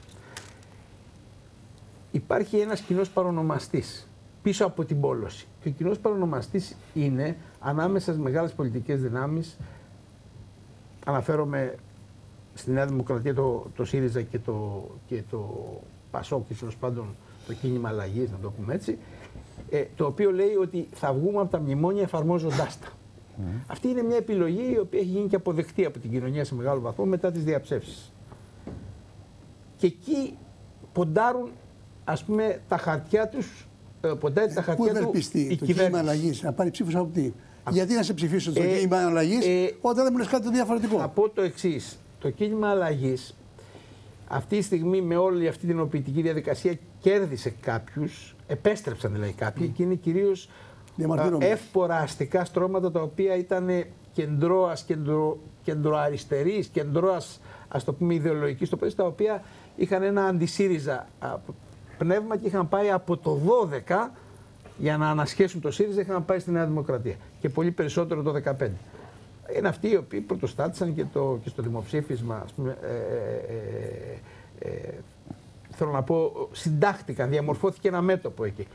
Υπάρχει ένας κοινός παρονομαστής πίσω από την πόλωση. Και ο κοινός παρονομαστής είναι ανάμεσα στις μεγάλες πολιτικές δυνάμεις, αναφέρομαι στη Νέα Δημοκρατία το, το ΣΥΡΙΖΑ και το, και το ΠΑΣΟΚ και τέλος πάντων το κίνημα αλλαγής, να το πούμε έτσι, ε, το οποίο λέει ότι θα βγούμε από τα μνημόνια εφαρμόζοντάς τα. Mm. Αυτή είναι μια επιλογή η οποία έχει γίνει και αποδεκτή από την κοινωνία σε μεγάλο βαθμό μετά τις διαψεύσεις. Και εκεί ποντάρουν, ας πούμε, τα χαρτιά τους, ε, ποντάρει τα χαρτιά του η το κίνημα αλλαγής, να πάρει ψήφους από τι. Α, γιατί να σε ψηφίσω στο ε, κίνημα αλλαγής ε, όταν δεν μου λες κάτι διαφορετικό. Θα πω το εξής. Το κίνημα αλλαγής αυτή τη στιγμή με όλη αυτή την οποιητική διαδικασία κέρδισε κάποιους, επέστρεψαν δηλαδή κάποιοι, mm. και είναι κυρίως εύπορα αστικά στρώματα τα οποία ήταν κεντρώας, κεντρο, κεντροαριστερής, κεντρώας, ας το πούμε, ιδεολογικής, το τα οποία είχαν ένα αντισύριζα πνεύμα και είχαν πάει από το δώδεκα για να ανασχέσουν το ΣΥΡΙΖΑ, είχαν πάει στη Νέα Δημοκρατία και πολύ περισσότερο το δεκαπέντε. Είναι αυτοί οι οποίοι πρωτοστάτησαν και, το, και στο δημοψήφισμα, ας πούμε, ε, ε, ε, ε, θέλω να πω, συντάχτηκαν, διαμορφώθηκε ένα μέτωπο εκεί.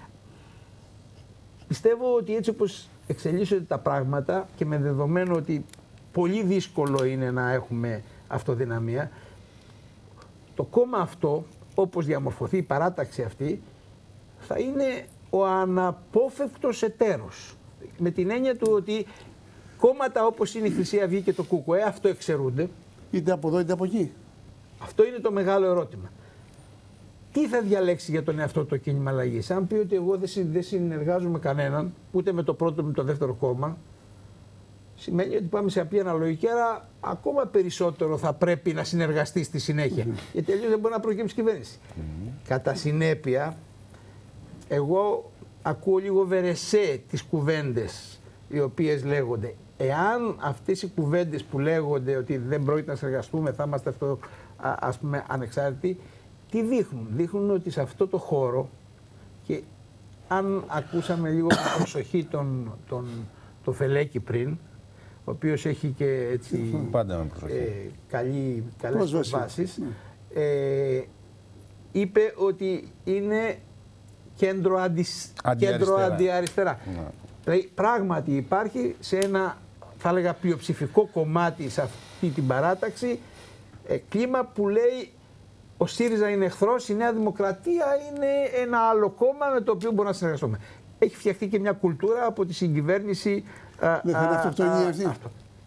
Πιστεύω ότι έτσι όπως εξελίσσονται τα πράγματα και με δεδομένο ότι πολύ δύσκολο είναι να έχουμε αυτοδυναμία, το κόμμα αυτό, όπως διαμορφωθεί η παράταξη αυτή, θα είναι ο αναπόφευκτος εταίρος. Με την έννοια του ότι κόμματα όπως είναι η Χρυσή Αυγή και το ΚΚΕ αυτό εξαιρούνται. Είτε από εδώ είτε από εκεί. Αυτό είναι το μεγάλο ερώτημα. Τι θα διαλέξει για τον εαυτό το κίνημα αλλαγής? Αν πει ότι εγώ δεν συνεργάζομαι κανέναν, ούτε με το πρώτο ούτε με το δεύτερο κόμμα, σημαίνει ότι πάμε σε απλή αναλογική, άρα ακόμα περισσότερο θα πρέπει να συνεργαστεί στη συνέχεια. Mm. Γιατί αλλιώς δεν μπορεί να προκύψει κυβέρνηση. Mm. Κατά συνέπεια, εγώ ακούω λίγο βερεσέ τις κουβέντες οι οποίες λέγονται. Εάν αυτές οι κουβέντες που λέγονται ότι δεν πρόκειται να συνεργαστούμε, θα είμαστε αυτό, α, ας πούμε, ανεξάρτητοι, τι δείχνουν? Δείχνουν ότι σε αυτό το χώρο, και αν ακούσαμε λίγο με προσοχή τον, τον, τον Φελέκη πριν, ο οποίος έχει και έτσι πάντα με προσοχή. Ε, καλή, καλές βάσεις, ε, είπε ότι είναι κέντρο, αντι, αντιαριστερά. Κέντρο αντιαριστερά. Ναι. Πράγματι υπάρχει σε ένα θα έλεγα πλειοψηφικό κομμάτι σε αυτή την παράταξη, ε, κλίμα που λέει ο ΣΥΡΙΖΑ είναι εχθρός, η Νέα Δημοκρατία είναι ένα άλλο κόμμα με το οποίο μπορούμε να συνεργαστούμε. Έχει φτιαχτεί και μια κουλτούρα από τη συγκυβέρνηση. Δεν θα είναι αυτοκτονία αυτή. Αυτό.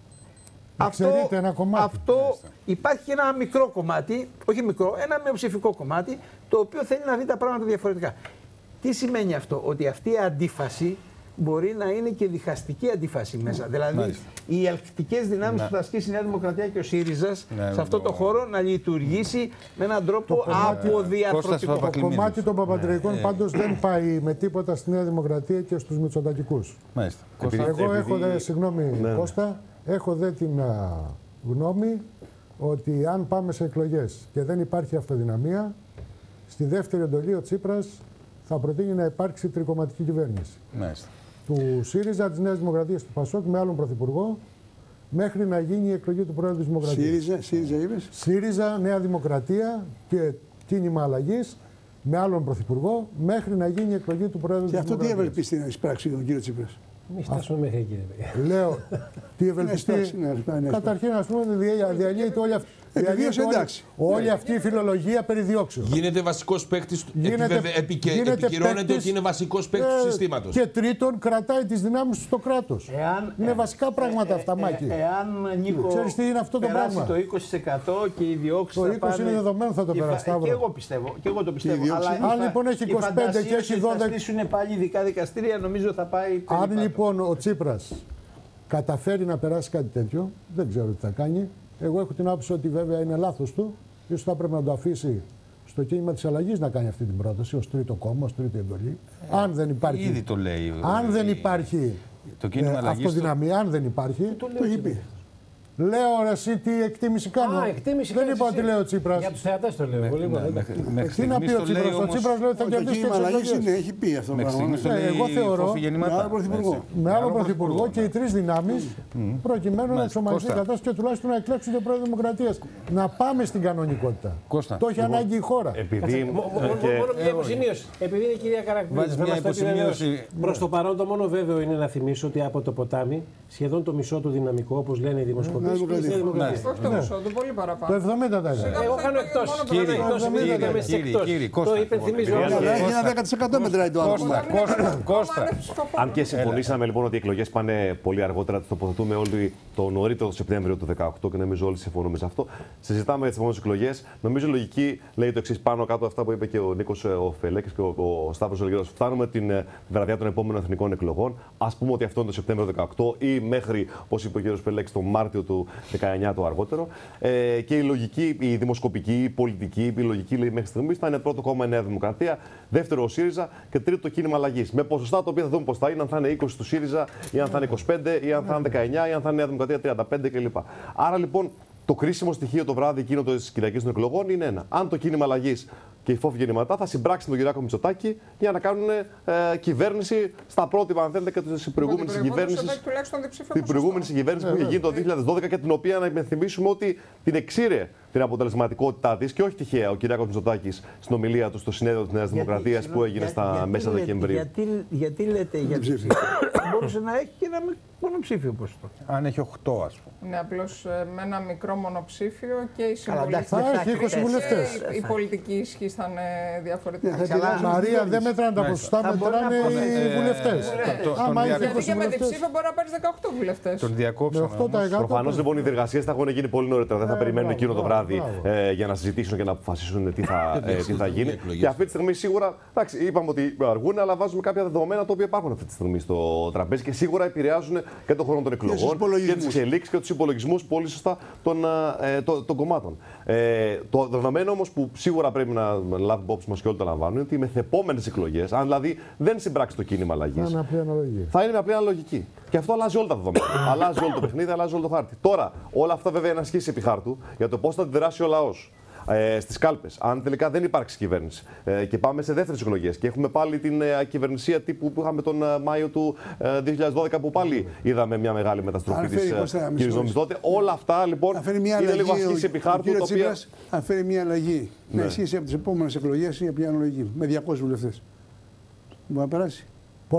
Αυτό, ένα κομμάτι. αυτό υπάρχει ένα μικρό κομμάτι, όχι μικρό, ένα μειοψηφικό κομμάτι, το οποίο θέλει να δει τα πράγματα διαφορετικά. Τι σημαίνει αυτό? Ότι αυτή η αντίφαση μπορεί να είναι και διχαστική αντίφαση μέσα. Δηλαδή, μάλιστα, οι ελκτικές δυνάμεις που θα ασκήσει η Νέα Δημοκρατία και ο ΣΥΡΙΖΑ ναι, σε αυτό το χώρο να λειτουργήσει με έναν τρόπο αποδιαρθρωτικό. Το κομμάτι των Παπαντρεϊκών πάντως δεν πάει με τίποτα στη Νέα Δημοκρατία και στους Μητσοτακικούς. Εγώ έχω δε, συγγνώμη ναι. Κώστα, έχω δε την α, γνώμη ότι αν πάμε σε εκλογές και δεν υπάρχει αυτοδυναμία, στη δεύτερη εντολή ο Τσίπρας θα προτείνει να υπάρξει τρικομματική κυβέρνηση. Μάλιστα. Του ΣΥΡΙΖΑ, της Νέας Δημοκρατίας, του ΠΑΣΟΚ με άλλον πρωθυπουργό, μέχρι να γίνει η εκλογή του Πρόεδρου της Δημοκρατίας. ΣΥΡΙΖΑ, ΣΥΡΙΖΑ είπες. ΣΥΡΙΖΑ, Νέα Δημοκρατία και κίνημα αλλαγής με άλλον πρωθυπουργό, μέχρι να γίνει η εκλογή του Πρόεδρου της Δημοκρατίας. Και αυτό τι ευελπιστεί να εισπράξει τον κύριο Τσίπρας? Μην φτάσουμε μέχρι εκεί. Λέω, τι ευελπιστεί. Καταρχήν, ας πούμε, διαλύεται όλη αυτή. Επιβίωσε, εντάξει. Όλη αυτή η φιλολογία περί διώξεως. Γίνεται βασικός παίκτης, επικυρώνεται ότι είναι βασικός παίκτης του συστήματος. Και τρίτον, κρατάει τις δυνάμεις του στο κράτος. Είναι βασικά πράγματα αυτά, Μάκη. Εάν, Νίκο, ξέρεις τι είναι αυτό το πράγμα? το είκοσι τοις εκατό και οι διώξεις το είκοσι τοις εκατό είναι δεδομένο, θα το περάσει. Και εγώ πιστεύω. Και εγώ το πιστεύω. Αν λοιπόν έχει είκοσι πέντε και έχει δώδεκα. Αν στήσουν πάλι ειδικά δικαστήρια, νομίζω θα πάει. Αν λοιπόν ο Τσίπρας καταφέρει να περάσει κάτι τέτοιο, δεν ξέρω τι θα κάνει. Εγώ έχω την άποψη ότι βέβαια είναι λάθος του. Ίσως θα πρέπει να το αφήσει στο κίνημα της αλλαγής να κάνει αυτή την πρόταση ως τρίτο κόμμα, ως τρίτη εντολή. Ε, αν δεν υπάρχει. Ήδη το λέει. Αν δεν υπάρχει το κίνημα ε, αυτοδυναμία, το... αν δεν υπάρχει. Το, το έχει πει. Λέω ρε, εσύ τι εκτίμηση κάνω. Α, εκτίμηση δεν είπα ότι λέει ο Τσίπρας. Για τους θεατές το λέω. Ναι, ναι, ναι, ναι. Τι να πει ο Τσίπρας? Ο Τσίπρας λέει ότι θα κερδίσει το κίνημα. Έχει πει αυτό το πράγμα. Εγώ θεωρώ με άλλο πρωθυπουργό και οι τρεις δυνάμεις προκειμένου να εξομαλυνθεί η κατάσταση και τουλάχιστον να εκλέξουν τον Πρόεδρο Δημοκρατίας. Να πάμε στην κανονικότητα. Το έχει ανάγκη η χώρα. Μόνο μια υποσημείωση. Επειδή είναι η κυρία Καρακτήρη. Προς το παρόν το μόνο βέβαιο είναι να θυμίσω ότι από το ποτάμι σχεδόν το μισό του δυναμικό, όπως λένε οι δημοσκοπήσεις, όχι το μισό, το πολύ παραπάνω. Το εβδομήντα τοις εκατό. Εγώ κάνω εκτός. Κύριε, το υπενθυμίζω. Έχει ένα δέκα τοις εκατό μετράει το άλλο. Κώστα. Αν και συμφωνήσαμε λοιπόν ότι οι εκλογές πάνε πολύ αργότερα, τις τοποθετούμε όλοι το νωρίτερο το Σεπτέμβριο του δεκαοκτώ και νομίζω όλοι συμφωνούμε σε αυτό. Συζητάμε για τις επόμενες εκλογές. Νομίζω λογική λέει το εξής πάνω κάτω αυτά που είπε και ο Νίκος ο Φελέκης και ο Σταύρος Ολγέρος. Φτάνουμε την βραδιά των επόμενων εθνικών εκλογών. Ας πούμε ότι αυτό είναι το Σεπτέμβριο του δεκαοκτώ ή μέχρι, όπως είπε ο κ. Φελέκης, το Μάρτιο του δεκαεννιά το αργότερο. Ε, και η λογική, η δημοσκοπική, η πολιτική, η λογική λέει μέχρι στιγμής θα είναι πρώτο κόμμα η Νέα Δημοκρατία, δεύτερο ο ΣΥΡΙΖΑ και τρίτο το κίνημα αλλαγής. Με ποσοστά τα οποία θα δούμε πώς θα είναι, αν θα είναι είκοσι του ΣΥΡΙΖΑ ή αν θα είναι είκοσι πέντε ή αν θα είναι δεκαεννιά ή αν θα είναι Νέα Δημοκρατία τριάντα πέντε κλπ. Άρα λοιπόν το κρίσιμο στοιχείο το βράδυ εκείνο τη Κυριακή των εκλογών είναι ένα. Αν το κίνημα αλλαγής και η φόβη γεννηματά θα συμπράξει τον Κυριάκο Μητσοτάκη για να κάνουν ε, κυβέρνηση στα πρότυπα, αν θέλετε, και τη προηγούμενη συγκυβέρνηση. Την προηγούμενη συγκυβέρνηση που είχε γίνει το δύο χιλιάδες δώδεκα και την οποία να υπενθυμίσουμε ότι την εξήρε την αποτελεσματικότητά τη και όχι τυχαία ο Κυριάκος Μητσοτάκης στην ομιλία του στο συνέδριο της Νέας Δημοκρατίας που έγινε στα για, μέσα λέτε, Δεκεμβρίου. Γιατί, γιατί λέτε για ψήφιο. Μπορούσε να έχει και ένα μονοψήφιο ποσοστό. Αν έχει οκτώ, ας πούμε. Ναι, απλώς με ένα μικρό μονοψήφιο και η συμβολή. Θα έχει είκοσι βουλευτές. Η πολιτική ισχύ θα είναι διαφορετική. Μαρία, δεν μετράνε τα ποσοστά, μετράνε οι βουλευτές. Γιατί και με διψήφιο μπορεί να πάρει δεκαοκτώ βουλευτές. Τον διακόψαμε. Προφανώς λοιπόν οι διεργασίες θα έχουν γίνει πολύ νωρίτερα. Δεν θα περιμένουν εκείνο το βράδυ για να συζητήσουν και να αποφασίσουν τι θα γίνει. Και αυτή τη στιγμή σίγουρα, εντάξει, είπαμε ότι αργούν, αλλά βάζουμε κάποια δεδομένα τα οποία υπάρχουν αυτή τη στιγμή στο τραπέζι και σίγουρα επηρεάζουν και τον χρόνο των εκλογών και τις εξελίξεις και τους υπολογισμούς πολύ σωστά των, ε, το, των κομμάτων. Ε, το δεδομένο όμως που σίγουρα πρέπει να λάβουμε υπόψη μας και όλοι το λαμβάνουν είναι ότι οι μεθεπόμενες εκλογές, αν δηλαδή δεν συμπράξει το κίνημα αλλαγής, θα είναι με απλή αναλογική. Και αυτό αλλάζει όλα τα δεδομένα. Αλλάζει όλο το παιχνίδι, αλλάζει όλο το χάρτη. Τώρα, όλα αυτά βέβαια είναι ασκήσεις επί χάρτου για το πώς θα αντιδράσει ο λαός. Ε, στις κάλπες. Αν τελικά δεν υπάρξει κυβέρνηση ε, και πάμε σε δεύτερες εκλογές και έχουμε πάλι την ε, ακυβερνησία τύπου που είχαμε τον ε, Μάιο του ε, δύο χιλιάδες δώδεκα που πάλι είδαμε μια μεγάλη μεταστροφή της ε, κ. τότε. Όλα αυτά λοιπόν είναι λίγο ασκήσεις επί χάρτου. Αν φέρει μια αλλαγή να ισχύσει από τις επόμενες εκλογές ή από μια αναλογική με διακόσιους βουλευτές. Μπορεί να περάσει. Πότε.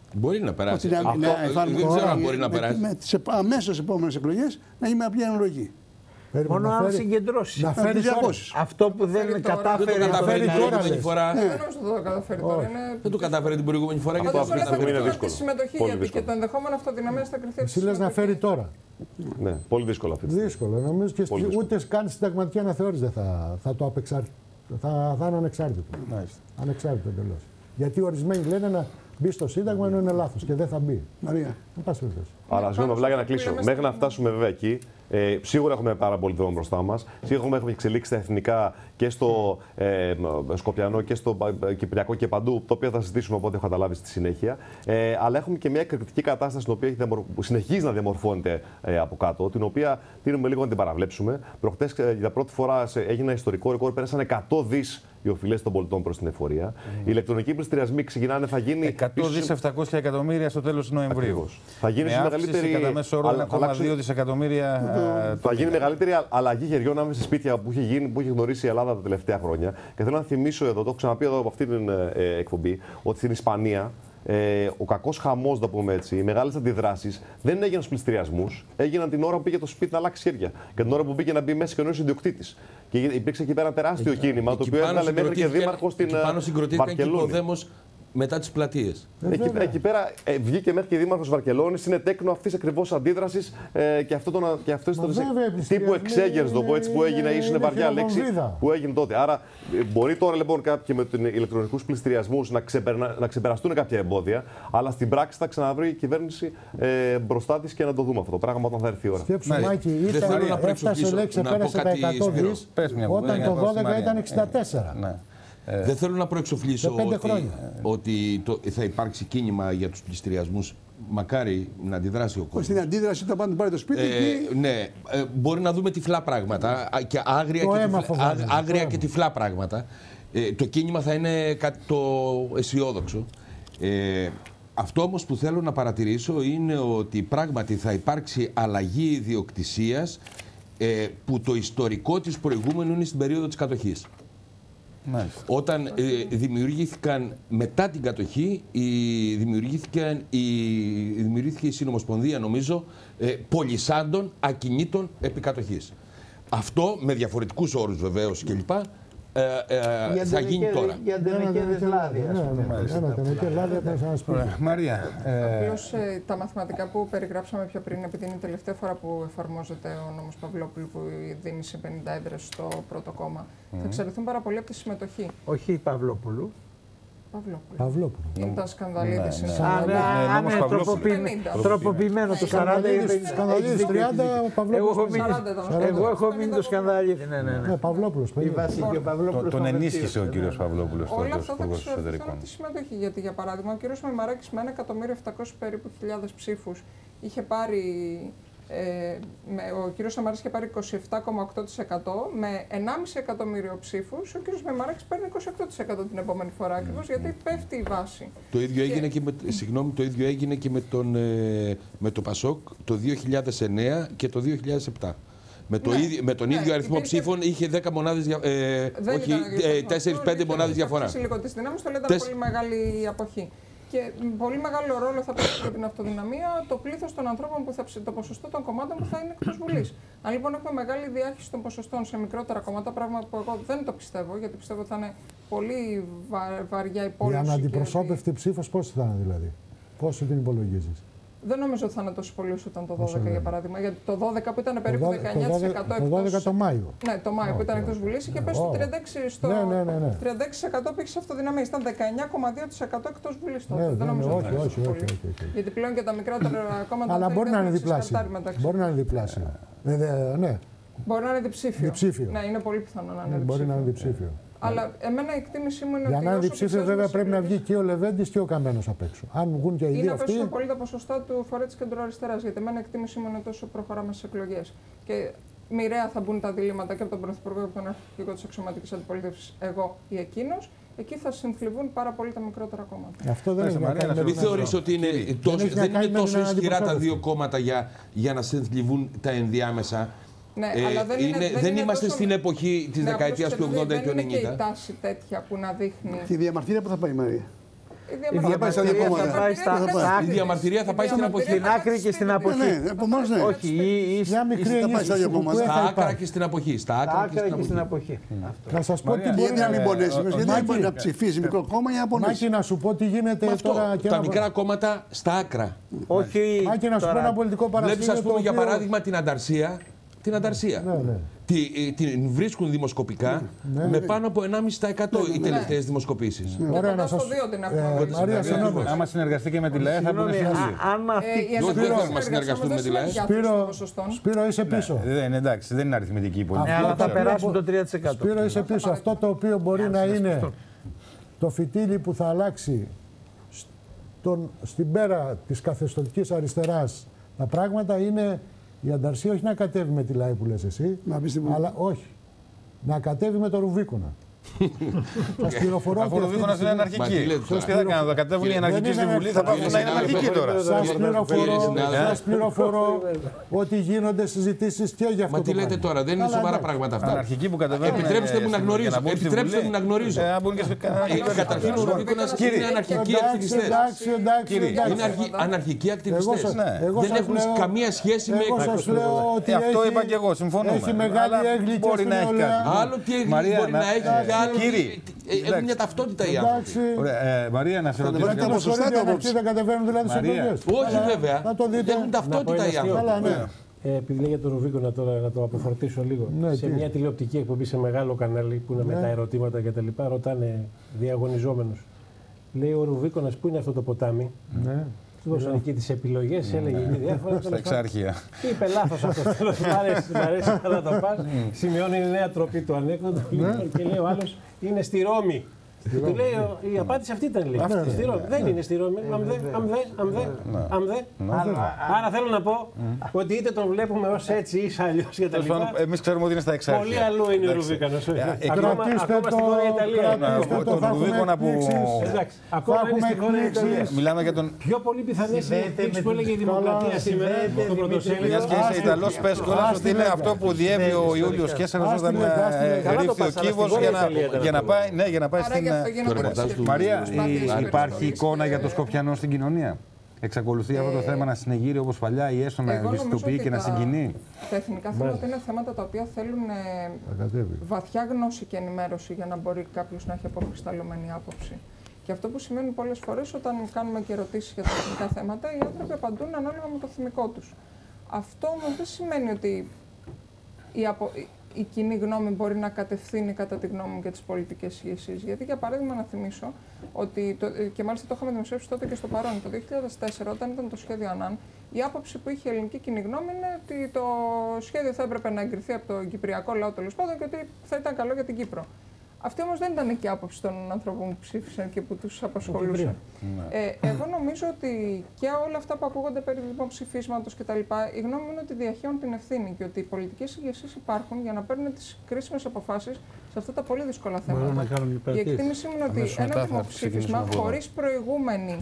Μπορεί να περάσει. Να, αυτό, να, δεν ξέρω αν μπορεί να περάσει. Με, με τις αμέσως επόμενες εκλογές να είμαι απλή αναλογή. Μόνο αν συγκεντρώσει. Να φέρει αυτό που δεν κατάφερε. Δεν το καταφέρει την προηγούμενη φορά. Δεν νομίζω ότι το καταφέρει τώρα. Δεν το κατάφερε την προηγούμενη φορά και το αυτή τη στιγμή είναι δύσκολο. Συμμετοχή, γιατί και το ενδεχόμενο αυτοδυναμία θα κρυφθεί. Εσύ λες να φέρει τώρα. Ναι, πολύ δύσκολο αυτή τη στιγμή. Δύσκολο. Νομίζω και στη, ούτε καν συνταγματική αναθεώρηση δεν θα, θα το απεξάρτητο. Θα, θα είναι ανεξάρτητο. Ανεξάρτητο εντελώς. Γιατί ορισμένοι λένε να μπει στο Σύνταγμα ενώ είναι λάθος και δεν θα μπει. Μαρία. Αλλά συγγνώμη, απλά για να κλείσω. Μέχρι να φτάσουμε βέβαια εκεί, ε, σίγουρα έχουμε πάρα πολύ δρόμο μπροστά μας. Σίγουρα έχουμε εξελίξει τα εθνικά και στο ε, Σκοπιανό και στο Κυπριακό και παντού, το οποίο θα συζητήσουμε από ό,τι έχω καταλάβει στη συνέχεια. Ε, αλλά έχουμε και μια εκρηκτική κατάσταση την οποία συνεχίζει να διαμορφώνεται ε, από κάτω, την οποία τείνουμε λίγο να την παραβλέψουμε. Προχτές ε, για πρώτη φορά έγινε ένα ιστορικό ρεκόρ, πέρασαν εκατό δις οι οφειλές των πολιτών προς την εφορία. Mm. Οι ηλεκτρονικοί πληστηριασμοί ξεκινάνε, θα γίνει. εκατό δις επτακόσια εκατομμύρια στο τέλος του Νοεμβρίου. Ακριβώς. Θα γίνει με μεγαλύτερη. Κατά μέσο όρο ένα κόμμα δύο δισεκατομμύρια. Mm. Θα γίνει μεγαλύτερη αλλαγή χεριών άμεσα σε σπίτια που έχει, γίνει, που έχει γνωρίσει η Ελλάδα τα τελευταία χρόνια. Και θέλω να θυμίσω εδώ, το έχω ξαναπεί εδώ από αυτή την ε, εκπομπή, ότι στην Ισπανία ε, ο κακός χαμός, το πούμε έτσι, οι μεγάλες αντιδράσεις δεν έγιναν στους πληστηριασμούς, έγιναν την ώρα που πήγε το σπίτι να αλλάξει χέρια. Και την ώρα που πήγε να μπει μέσα και ο νέος ιδιοκτήτης. Και υπήρξε εκεί πέρα ένα τεράστιο εκεί, κίνημα, το οποίο έβγαλε μέχρι και δήμαρχο στην Βαρκελόνη. Μετά τις πλατείες. Εκεί, εκεί πέρα ε, βγήκε μέχρι και δήμαρχος Βαρκελόνης, είναι τέκνο αυτής ακριβώς αντίδρασης ε, και αυτό το τύπου εξέγερς, το πω έτσι, που έγινε, ίσως βαριά λέξη, που έγινε τότε. Άρα ε, μπορεί τώρα λοιπόν κάποιοι με τους ηλεκτρονικούς πληστηριασμούς να, ξεπερνα, να ξεπεραστούν κάποια εμπόδια, αλλά στην πράξη θα ξαναβρει η κυβέρνηση ε, μπροστά της και να το δούμε αυτό το πράγμα όταν θα έρθει η ώρα. Σκέψου, Μάκη, έφτασε λέξη, πέρασε τα εκατό δις, όταν το δώδεκα ήταν εξήντα τέσσερα. Ε, Δεν θέλω να προεξοφλήσω ότι, ότι το, θα υπάρξει κίνημα για τους πληστηριασμούς. Μακάρι να αντιδράσει ο κόσμος. Στην αντίδραση όταν πάνε πάρει το σπίτι. Ε, εκεί... Ναι, ε, μπορεί να δούμε τυφλά πράγματα και άγρια, και, τυφλά, φοβάμαι, άγρια και τυφλά πράγματα. Ε, το κίνημα θα είναι κάτι το αισιόδοξο. Ε, αυτό όμως που θέλω να παρατηρήσω είναι ότι πράγματι θα υπάρξει αλλαγή ιδιοκτησίας ε, που το ιστορικό της προηγούμενου είναι στην περίοδο της κατοχής. Μάλιστα. Όταν ε, δημιουργήθηκαν μετά την κατοχή, η, δημιουργήθηκαν, η, δημιουργήθηκε η Συνομοσπονδία, νομίζω, ε, πολυσάντων ακινήτων επικατοχής. Αυτό με διαφορετικούς όρους βεβαίως κλπ. Ε, ε, θα γίνει τώρα. Για αντενεκέδες λάδια. Μαρία. Απλώς τα μαθηματικά που περιγράψαμε πιο πριν, επειδή είναι η τελευταία φορά που εφαρμόζεται ο νόμος Παυλόπουλου που δίνει σε πενήντα έδρες στο πρώτο κόμμα, θα εξαρτηθούν πάρα πολύ από τη συμμετοχή. Όχι η Παυλόπουλου. Παυλόπουλου. Είναι τα Σκανδαλίδης. Αν είναι τροποποιημένο το Σκανδαλίδης. Σκανδαλίδης τριάντα, ο Παυλόπουλος. Εγώ έχω μείνει το Σκανδαλίδη. Ναι, ναι, ναι. Παυλόπουλος. Τον ενίσχυσε ο κύριος Παυλόπουλος. Όλα αυτά θα εξαρτηθούν από τη συμμετοχή. Γιατί για παράδειγμα ο κύριος Μεμαράκης με ένα εκατομμύριο επτακόσιες περίπου χιλιάδες ψήφους είχε πάρει. Ε, με, ο κύριος Σαμαράς είχε πάρει είκοσι επτά κόμμα οκτώ τοις εκατό, με ενάμιση εκατομμύριο ψήφους, ο κύριος Μεμαράκης παίρνει είκοσι οκτώ τοις εκατό την επόμενη φορά, ακριβώς γιατί πέφτει η βάση. Το ίδιο και... έγινε και με, συγγνώμη, το ίδιο έγινε και με, τον, ε, με το Πασόκ το δύο χιλιάδες εννέα και το δύο χιλιάδες επτά. Με, το ναι, ίδιο, με τον ναι, ίδιο αριθμό ψήφων και... είχε δέκα μονάδες, ε, όχι, τέσσερα πέντε μονάδες διαφορά. Σε λίγο τις δυνάμεις, το λέτε πολύ μεγάλη αποχή. Και πολύ μεγάλο ρόλο θα παίξει για την αυτοδυναμία το πλήθος των ανθρώπων, που θα, το ποσοστό των κομμάτων που θα είναι εκτός Βουλής. Αν λοιπόν έχουμε μεγάλη διάχυση των ποσοστών σε μικρότερα κόμματα, πράγμα που εγώ δεν το πιστεύω, γιατί πιστεύω ότι θα είναι πολύ βα, βαριά η πόλωση. Η αναντιπροσώπευτη ψήφος πόσο θα είναι δηλαδή, πόσο την υπολογίζεις? Δεν νομίζω ότι θα είναι τόσο πολύ όσο ήταν το δώδεκα για παράδειγμα. Γιατί το δώδεκα που ήταν περίπου δεκαεννιά τοις εκατό εκτός. Το δώδεκα το Μάιο. Ναι, το Μάιο που ήταν εκτός Βουλής είχε πέσει στο τριάντα έξι τοις εκατό στο... ναι, ναι, ναι. τριάντα έξι τοις εκατό πήγε σε αυτοδυναμία. Ήταν δεκαεννιά κόμμα δύο τοις εκατό εκτός Βουλής τότε. Ναι, δεν νομίζω ναι, ότι όχι, είναι όχι, τόσο όχι, πολύ. όχι, όχι. Γιατί πλέον και τα μικρότερα κόμματα. Αλλά μπορεί να είναι διπλάσιο. Μπορεί να είναι διπλάσιο. Ναι. Μπορεί να είναι διψήφιο. Ναι, είναι πολύ πιθανό να είναι διψήφιο. Μπορεί να είναι διψήφιο. Αλλά εμένα η εκτίμησή μου είναι για ότι. Για να είναι διψήφιο, βέβαια πρέπει να βγει και ο Λεβέντης και ο Καμένος απ' έξω. Αν βγουν και οι δύο αυτοί. Είναι να πολύ τα ποσοστά του φορέα τη κεντροαριστερά. Γιατί εμένα η εκτίμησή μου είναι τόσο προχωράμε στι εκλογές. Και μοιραία θα μπουν τα διλήμματα και από τον Πρωθυπουργό και από τον Αρχηγό τη Αξιωματική Αντιπολίτευση, εγώ ή εκείνο. Εκεί θα συνθλιβούν πάρα πολύ τα μικρότερα κόμματα. Αυτό δεν είναι Μαρία. Μην θεωρείς ότι είναι τόσο, δεν είναι τόσο ισχυρά τα δύο κόμματα για, για να συνθλιβούν τα ενδιάμεσα. Ναι, ε, αλλά δεν, είναι, είναι, δεν, δεν είμαστε τόσο... στην εποχή της ναι, δεκαετίας του ογδόντα και του ενενήντα. Δεν είναι και η τάση τέτοια που να δείχνει. Τη διαμαρτυρία που θα πάει η Μαρία. Η διαμαρτυρία θα πάει στα άκρη. Η διαμαρτυρία θα πάει στην αποχή. Στην άκρη και στην αποχή. Όχι, μια μικρή ενίσχυση που στα άκρα και στην αποχή. Στα άκρα και στην αποχή. Να σας πω τι μπορεί να μην πονέσει. Γιατί δεν μπορεί να ψηφίσει μικρό κόμμα για να πονέσει. Μάκη, να σου πω τι γίνεται τώρα. Τα μικρά κόμματα στα άκρα. Όχι. Μάκη, να σου πω ένα πολιτικό παράδειγμα. Βλέπεις, ας πούμε, για παράδειγμα την Ανταρσία. Την Ανταρσία. Ναι, ναι. Τη, την βρίσκουν δημοσκοπικά ναι, ναι, με πάνω από ενάμιση τοις εκατό ναι, ναι, οι τελευταίες ναι. δημοσκοπήσεις. Ναι. Ωραία, να σας πω. Μαρία, συγγνώμη. Άμα συνεργαστεί και με τη ΛΑΕ θα μπουν σε αυτή. Αν αυτή δεν θέλουμε να συνεργαστούμε με τη ΛΑΕ. Σπύρο, είσαι πίσω. Δεν είναι εντάξει, δεν είναι αριθμητική η πολιτική. Αλλά θα περάσουν το τρία τοις εκατό. Σπύρο, είσαι πίσω. Αυτό το οποίο μπορεί να είναι το φυτίλι που θα αλλάξει στην πέρα της καθεστωτικής αριστεράς τα πράγματα είναι η Ανταρσία όχι να κατέβει με τη ΛΑΕ που λες εσύ, αλλά όχι. Να κατέβει με το Ρουβίκονα. Σας πληροφορώ ότι. Αφού ο Ρουβίκονας είναι αναρχική. Τι θα κάνουν, θα κατέβουν οι αναρχικοί στη Βουλή, θα πάθουν να είναι αναρχικοί τώρα. Σας πληροφορώ ότι γίνονται συζητήσεις και για αυτό. Μα τι λέτε τώρα, δεν είναι σοβαρά πράγματα αυτά. Αναρχικοί που κατεβαίνουν. Επιτρέψτε μου να γνωρίζω. Επιτρέψτε μου να γνωρίζω. Καταρχήν ο Ρουβίκονας είναι αναρχικοί ακτιβιστές. Είναι αναρχικοί ακτιβιστές. Δεν έχουν καμία σχέση με. Αυτό είπα και εγώ, συμφωνούμε. Έχει μεγάλη έγκλη και στην νεολαία. Άλλο τι έγκλη μπορεί να έχει και άλλο. Έχουν μια ταυτότητα οι άνθρωποι. Μαρία, να σε ρωτήσω. Δεν κατεβαίνουν δηλαδή σε εκλογές. Όχι βέβαια. Έχουν ταυτότητα οι άνθρωποι. Επειδή λέει για τον Ρουβίκονα τώρα, να το αποφορτήσω λίγο. Ναι, σε τι? Μια τηλεοπτική εκπομπή σε μεγάλο κανάλι που είναι ναι. με τα ερωτήματα κτλ. Ρωτάνε διαγωνιζόμενους. Λέει ο Ρουβίκονας, πού είναι αυτό το ποτάμι. Ναι. Του δώσαν εκεί τις επιλογές, έλεγε εκεί διάφορα. Στα εξάρχεια. Και είπε λάθος αυτό. Μ' αρέσει, μ' αρέσει να το πας. Σημειώνει η νέα τροπή του ανέκδοτου και λέει ο άλλος είναι στη Ρώμη. Του λέει η απάντηση αυτή ήταν λέει. Στη Ρώμη. Δεν είναι στη Ρώμη. Αμδέ, αμδέ, αμδέ, αμδέ. Άρα θέλω να πω ότι είτε τον βλέπουμε ως έτσι ή αλλιώς και τα λοιπά. Εμείς ξέρουμε ότι είναι στα εξάρχεια. Πολύ αλλού είναι ο Ρουβίκονας. Κρατήστε το, κρατήστε το, θα έχουμε εκπλήξεις. Ακόμα είναι στη χώρα Ιταλίας. Μιλάμε για τον... Πιο πολύ πιθανές είναι εκπλήξεις που έλεγε η Δημοκρατία σήμερα στο πρωτοσέλιδο. Μιας και είσαι Ιταλός, πες κιόλας ότι είναι αυτό που διέβη ο Ιούλιος Κέσσαρας όταν ρίφθη ο κύβος για να πάει στην... Μαρία, υπάρχει εικόνα για το Σκοπιανό στην κοινωνία. Εξακολουθεί αυτό το θέμα να συνεγείρει όπως παλιά ή έστω να ευαισθητοποιεί και να συγκινεί. Τα εθνικά θέματα είναι θέματα τα οποία θέλουν βαθιά γνώση και ενημέρωση για να μπορεί κάποιος να έχει αποκρισταλωμένη άποψη. Και αυτό που σημαίνει πολλές φορές όταν κάνουμε και ερωτήσεις για τα εθνικά θέματα, οι άνθρωποι απαντούν ανάλογα με το θυμικό τους. Αυτό όμως δεν σημαίνει ότι η απο... η κοινή γνώμη μπορεί να κατευθύνει κατά τη γνώμη μου και τις πολιτικές ηγεσίες. Γιατί, για παράδειγμα, να θυμίσω ότι, το, και μάλιστα το είχαμε δημοσιεύσει τότε και στο παρόν, το δύο χιλιάδες τέσσερα, όταν ήταν το σχέδιο Ανάν, η άποψη που είχε η ελληνική κοινή γνώμη είναι ότι το σχέδιο θα έπρεπε να εγκριθεί από τον κυπριακό λαό τέλος πάντων και ότι θα ήταν καλό για την Κύπρο. Αυτή όμως δεν ήταν και η άποψη των ανθρώπων που ψήφισαν και που τους απασχολούσε. Ε, εγώ νομίζω ότι και όλα αυτά που ακούγονται περί δημοψηφίσματος κτλ. Η γνώμη μου είναι ότι διαχέουν την ευθύνη και ότι οι πολιτικές ηγεσίες υπάρχουν για να παίρνουν τις κρίσιμες αποφάσεις σε αυτά τα πολύ δύσκολα θέματα. Η εκτίμησή μου είναι ότι ένα δημοψήφισμα χωρίς προηγούμενη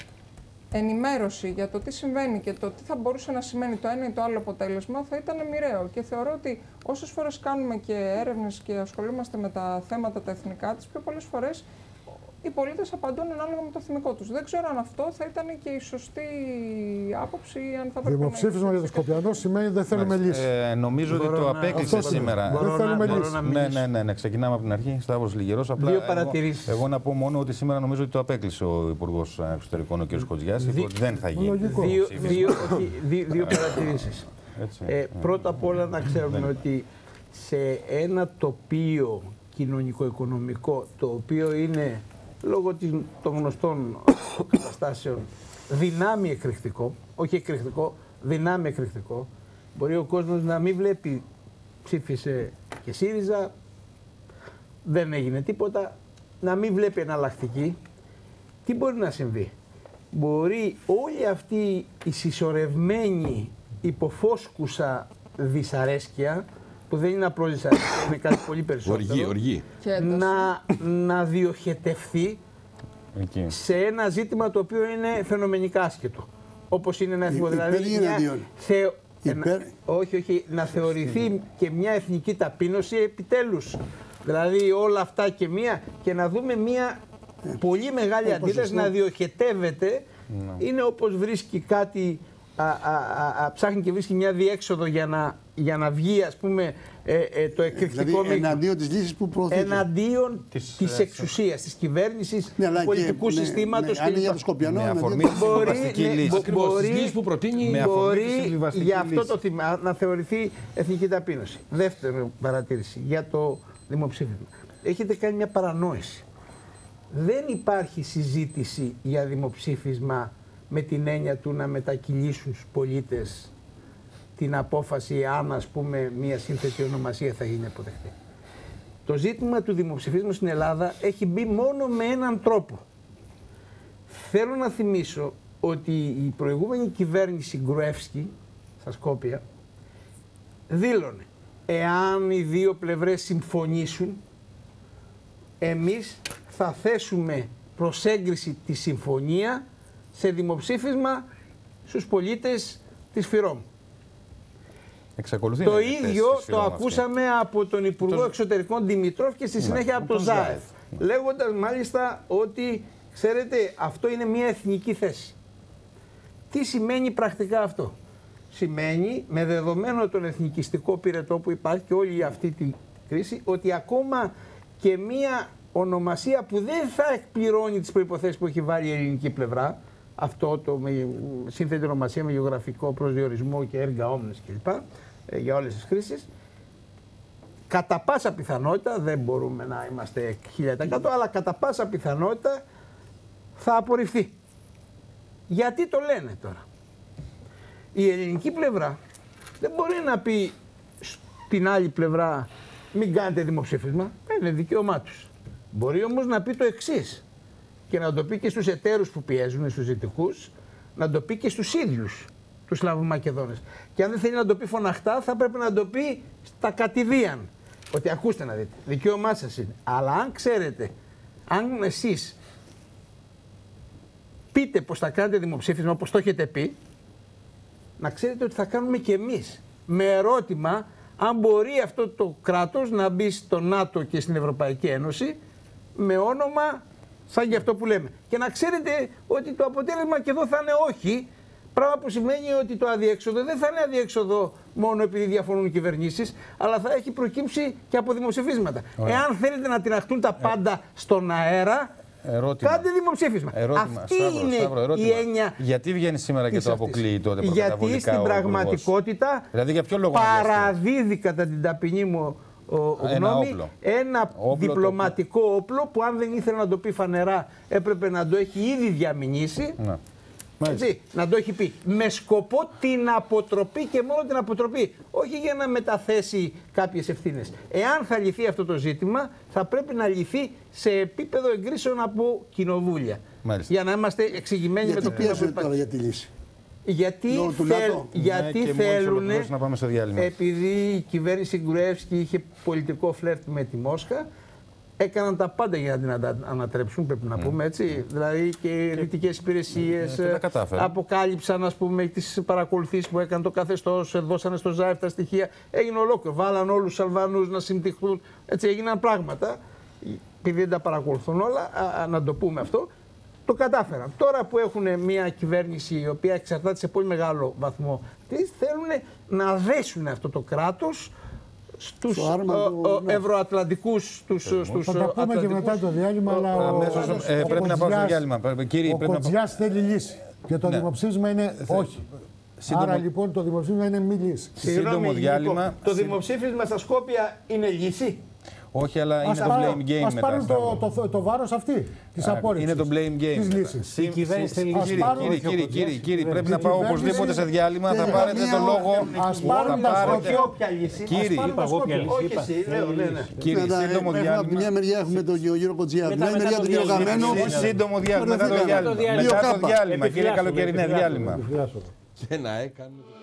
ενημέρωση για το τι συμβαίνει και το τι θα μπορούσε να σημαίνει το ένα ή το άλλο αποτέλεσμα θα ήταν μοιραίο. Και θεωρώ ότι όσες φορές κάνουμε και έρευνες και ασχολούμαστε με τα θέματα τα εθνικά, τις πιο πολλές φορές οι πολίτες απαντούν ανάλογα με το θυμικό τους. Δεν ξέρω αν αυτό θα ήταν και η σωστή άποψη ή αν θα πρέπει. Δημοψήφισμα για τους Σκοπιανούς σημαίνει δεν θέλουμε λύση. Ε, νομίζω ότι το απέκλεισε σήμερα. Δεν θέλουμε λύση. Ναι, ναι, ναι, ναι, ξεκινάμε από την αρχή. Σταύρος Λιγερός. Απλά δύο παρατηρήσεις. Εγώ, εγώ να πω μόνο ότι σήμερα νομίζω ότι το απέκλεισε ο Υπουργός Εξωτερικών, ο κ. Κοτζιάς. Δι... Ότι δεν θα γίνει. Δύο, δύο, δύο, δύο παρατηρήσεις. Ε, πρώτα απ' όλα να ξέρουμε ότι σε ένα τοπίο κοινωνικο-οικονομικό το οποίο είναι λόγω των γνωστών καταστάσεων δυνάμει εκρηκτικό, όχι εκρηκτικό, δυνάμει εκρηκτικό, μπορεί ο κόσμος να μην βλέπει ψήφισε και ΣΥΡΙΖΑ, δεν έγινε τίποτα, να μην βλέπει εναλλακτική. Τι μπορεί να συμβεί? Μπορεί όλη αυτή η συσσωρευμένη υποφόσκουσα δυσαρέσκεια, που δεν είναι απλώς δυσαρέσκεια, είναι κάτι πολύ περισσότερο, οργή, οργή. Να, να διοχετευθεί okay. σε ένα ζήτημα το οποίο είναι φαινομενικά άσχετο. Όπως είναι να Υ, δηλαδή μια θε... Υπέρ... όχι, όχι, να θεωρηθεί και μια εθνική ταπείνωση επιτέλους. Δηλαδή όλα αυτά και, μια, και να δούμε μια πολύ μεγάλη ε, αντίδραση, να διοχετεύεται. Ναι. Είναι όπως βρίσκει κάτι, α, α, α, α, ψάχνει και βρίσκει μια διέξοδο για να, για να βγει, ας πούμε, ε, ε, το εκρηκτικό δηλαδή, μήκο. Εναντίον της λύσης που προωθείται. Εναντίον της, της εξουσίας, της κυβέρνησης, ναι, του πολιτικού και, συστήματος. Ναι, ναι, για το Σκοπιανό, με αφορμή τη συμβιβαστική λύση. Μπορεί, που προτείνει, μπορεί για αυτό το θέμα να θεωρηθεί εθνική ταπείνωση. Δεύτερη παρατήρηση για το δημοψήφισμα. Έχετε κάνει μια παρανόηση. Δεν υπάρχει συζήτηση για δημοψήφισμα με την έννοια του να μετακυλήσουν στους πολίτες την απόφαση αν, ας πούμε, μια σύνθετη ονομασία θα γίνει αποδεκτή. Το ζήτημα του δημοψηφίσματος στην Ελλάδα έχει μπει μόνο με έναν τρόπο. Θέλω να θυμίσω ότι η προηγούμενη κυβέρνηση Γκρουεύσκη στα Σκόπια δήλωνε εάν οι δύο πλευρές συμφωνήσουν, εμείς θα θέσουμε προς έγκριση τη συμφωνία σε δημοψήφισμα στους πολίτες της ΦΥΡΟΜ. Εξακολουθεί το ίδιο το ακούσαμε αυτή. από τον Υπουργό το... Εξωτερικών Δημητρόφ και στη συνέχεια από τον Ζάεφ. Λέγοντας μάλιστα ότι, ξέρετε, αυτό είναι μια εθνική θέση. Τι σημαίνει πρακτικά αυτό? Σημαίνει, με δεδομένο τον εθνικιστικό πυρετό που υπάρχει και όλη αυτή τη κρίση, ότι ακόμα και μια ονομασία που δεν θα εκπληρώνει τις προϋποθέσεις που έχει βάλει η ελληνική πλευρά, αυτό το με, σύνθετη ονομασία με γεωγραφικό προσδιορισμό και έργα όμνες κλπ. Ε, για όλες τις χρήσεις, κατά πάσα πιθανότητα, δεν μπορούμε να είμαστε χίλια τοις εκατό, αλλά κατά πάσα πιθανότητα θα απορριφθεί. Γιατί το λένε τώρα? Η ελληνική πλευρά δεν μπορεί να πει στην άλλη πλευρά μην κάνετε δημοψήφισμα, είναι δικαίωμά τους. Μπορεί όμως να πει το εξής και να το πει και στους εταίρους που πιέζουν, στους δυτικούς, να το πει και στους ίδιους τους Σλαβομακεδόνες. Και αν δεν θέλει να το πει φωναχτά, θα πρέπει να το πει στα κατηδίαν. Ότι ακούστε να δείτε, δικαίωμά σας είναι. Αλλά αν ξέρετε, αν εσείς πείτε πως θα κάνετε δημοψήφισμα όπως το έχετε πει, να ξέρετε ότι θα κάνουμε και εμείς. Με ερώτημα αν μπορεί αυτό το κράτος να μπει στο ΝΑΤΟ και στην Ευρωπαϊκή Ένωση με όνομα σαν και αυτό που λέμε. Και να ξέρετε ότι το αποτέλεσμα και εδώ θα είναι όχι, πράγμα που σημαίνει ότι το αδιέξοδο δεν θα είναι αδιέξοδο μόνο επειδή διαφωνούν οι κυβερνήσεις, αλλά θα έχει προκύψει και από δημοψηφίσματα. Ωραία. Εάν θέλετε να τυναχτούν τα πάντα ε... στον αέρα, ερώτημα. Κάντε δημοψήφισμα. Ερώτημα. Αυτή Σταύρο, είναι Σταύρο, ερώτημα. η έννοια. Γιατί βγαίνει σήμερα και το αποκλείει τότε πρωτοβουλικά? Γιατί στην πραγματικότητα δηλαδή, για ποιο λόγο παραδίδει κατά την ταπεινή μου ο, γνώμη ένα, όπλο. ένα όπλο διπλωματικό το... όπλο που αν δεν ήθελε να το πει φανερά έπρεπε να το έχει ήδη διαμηνήσει. Να. Έτσι, να το έχει πει με σκοπό την αποτροπή και μόνο την αποτροπή, όχι για να μεταθέσει κάποιες ευθύνες. Εάν θα λυθεί αυτό το ζήτημα, θα πρέπει να λυθεί σε επίπεδο εγκρίσεων από κοινοβούλια. Μάλιστα. Για να είμαστε εξηγημένοι γιατί με το κλίμα που υπάρχει. Τώρα για τη λύση. Γιατί, θέλ, γιατί ναι, θέλουν, να πάμε στο διάλειμμα. Επειδή η κυβέρνηση Γκρουεύσκη είχε πολιτικό φλερτ με τη Μόσχα, έκαναν τα πάντα για να την ανατρέψουν, πρέπει να mm. πούμε έτσι. Δηλαδή και οι δυτικές υπηρεσίες mm. αποκάλυψαν, ας πούμε, τις παρακολουθήσεις που έκανε το καθεστώς, δώσανε στο Ζάεφ τα στοιχεία. Έγινε ολόκληρο. Βάλαν όλους τους Αλβανούς να συμπτυχθούν. Έτσι έγιναν πράγματα. Επειδή δεν τα παρακολουθούν όλα, α, να το πούμε αυτό. Το κατάφεραν. Τώρα που έχουν μια κυβέρνηση η οποία εξαρτάται σε πολύ μεγάλο βαθμό, θέλουν να δέσουν αυτό το κράτος στους ευρωατλαντικούς, στους θα τα πούμε και μετά το διάλειμμα, αλλά ο, αμέσως, ο, ε, πρέπει να πάω στο διάλειμμα. Κύριε, ο Κοτζιάς θέλει λύση και το ναι. δημοψήφισμα είναι όχι. Σύντομο... Άρα λοιπόν το δημοψήφισμα είναι μη λύση. Σύντομο διάλειμμα. Το δημοψήφισμα στα Σκόπια είναι λύση? Όχι, αλλά είναι το blame game ας μετά. Ας πάρουν το, το, το βάρος αυτή της απόρριψης. Είναι το blame game. Η κυβέρνηση θέλει λύση. Κύριε, κύριε, κύριε, πρέπει να πάω οπωσδήποτε σε διάλειμμα. Θα πάρετε το λόγο. Ας πάρουν τα Σκόπια όποια λύση. Κύριε, σύντομο διάλειμμα. Μια μεριά έχουμε τον κύριο Κοτζιά. Μια μεριά τον κύριο Καμένο. Σύντομο διάλειμμα. Μετά το διάλειμμα. Κύριε Καλοκαιρινέ, διάλειμμα. Και να έκανε.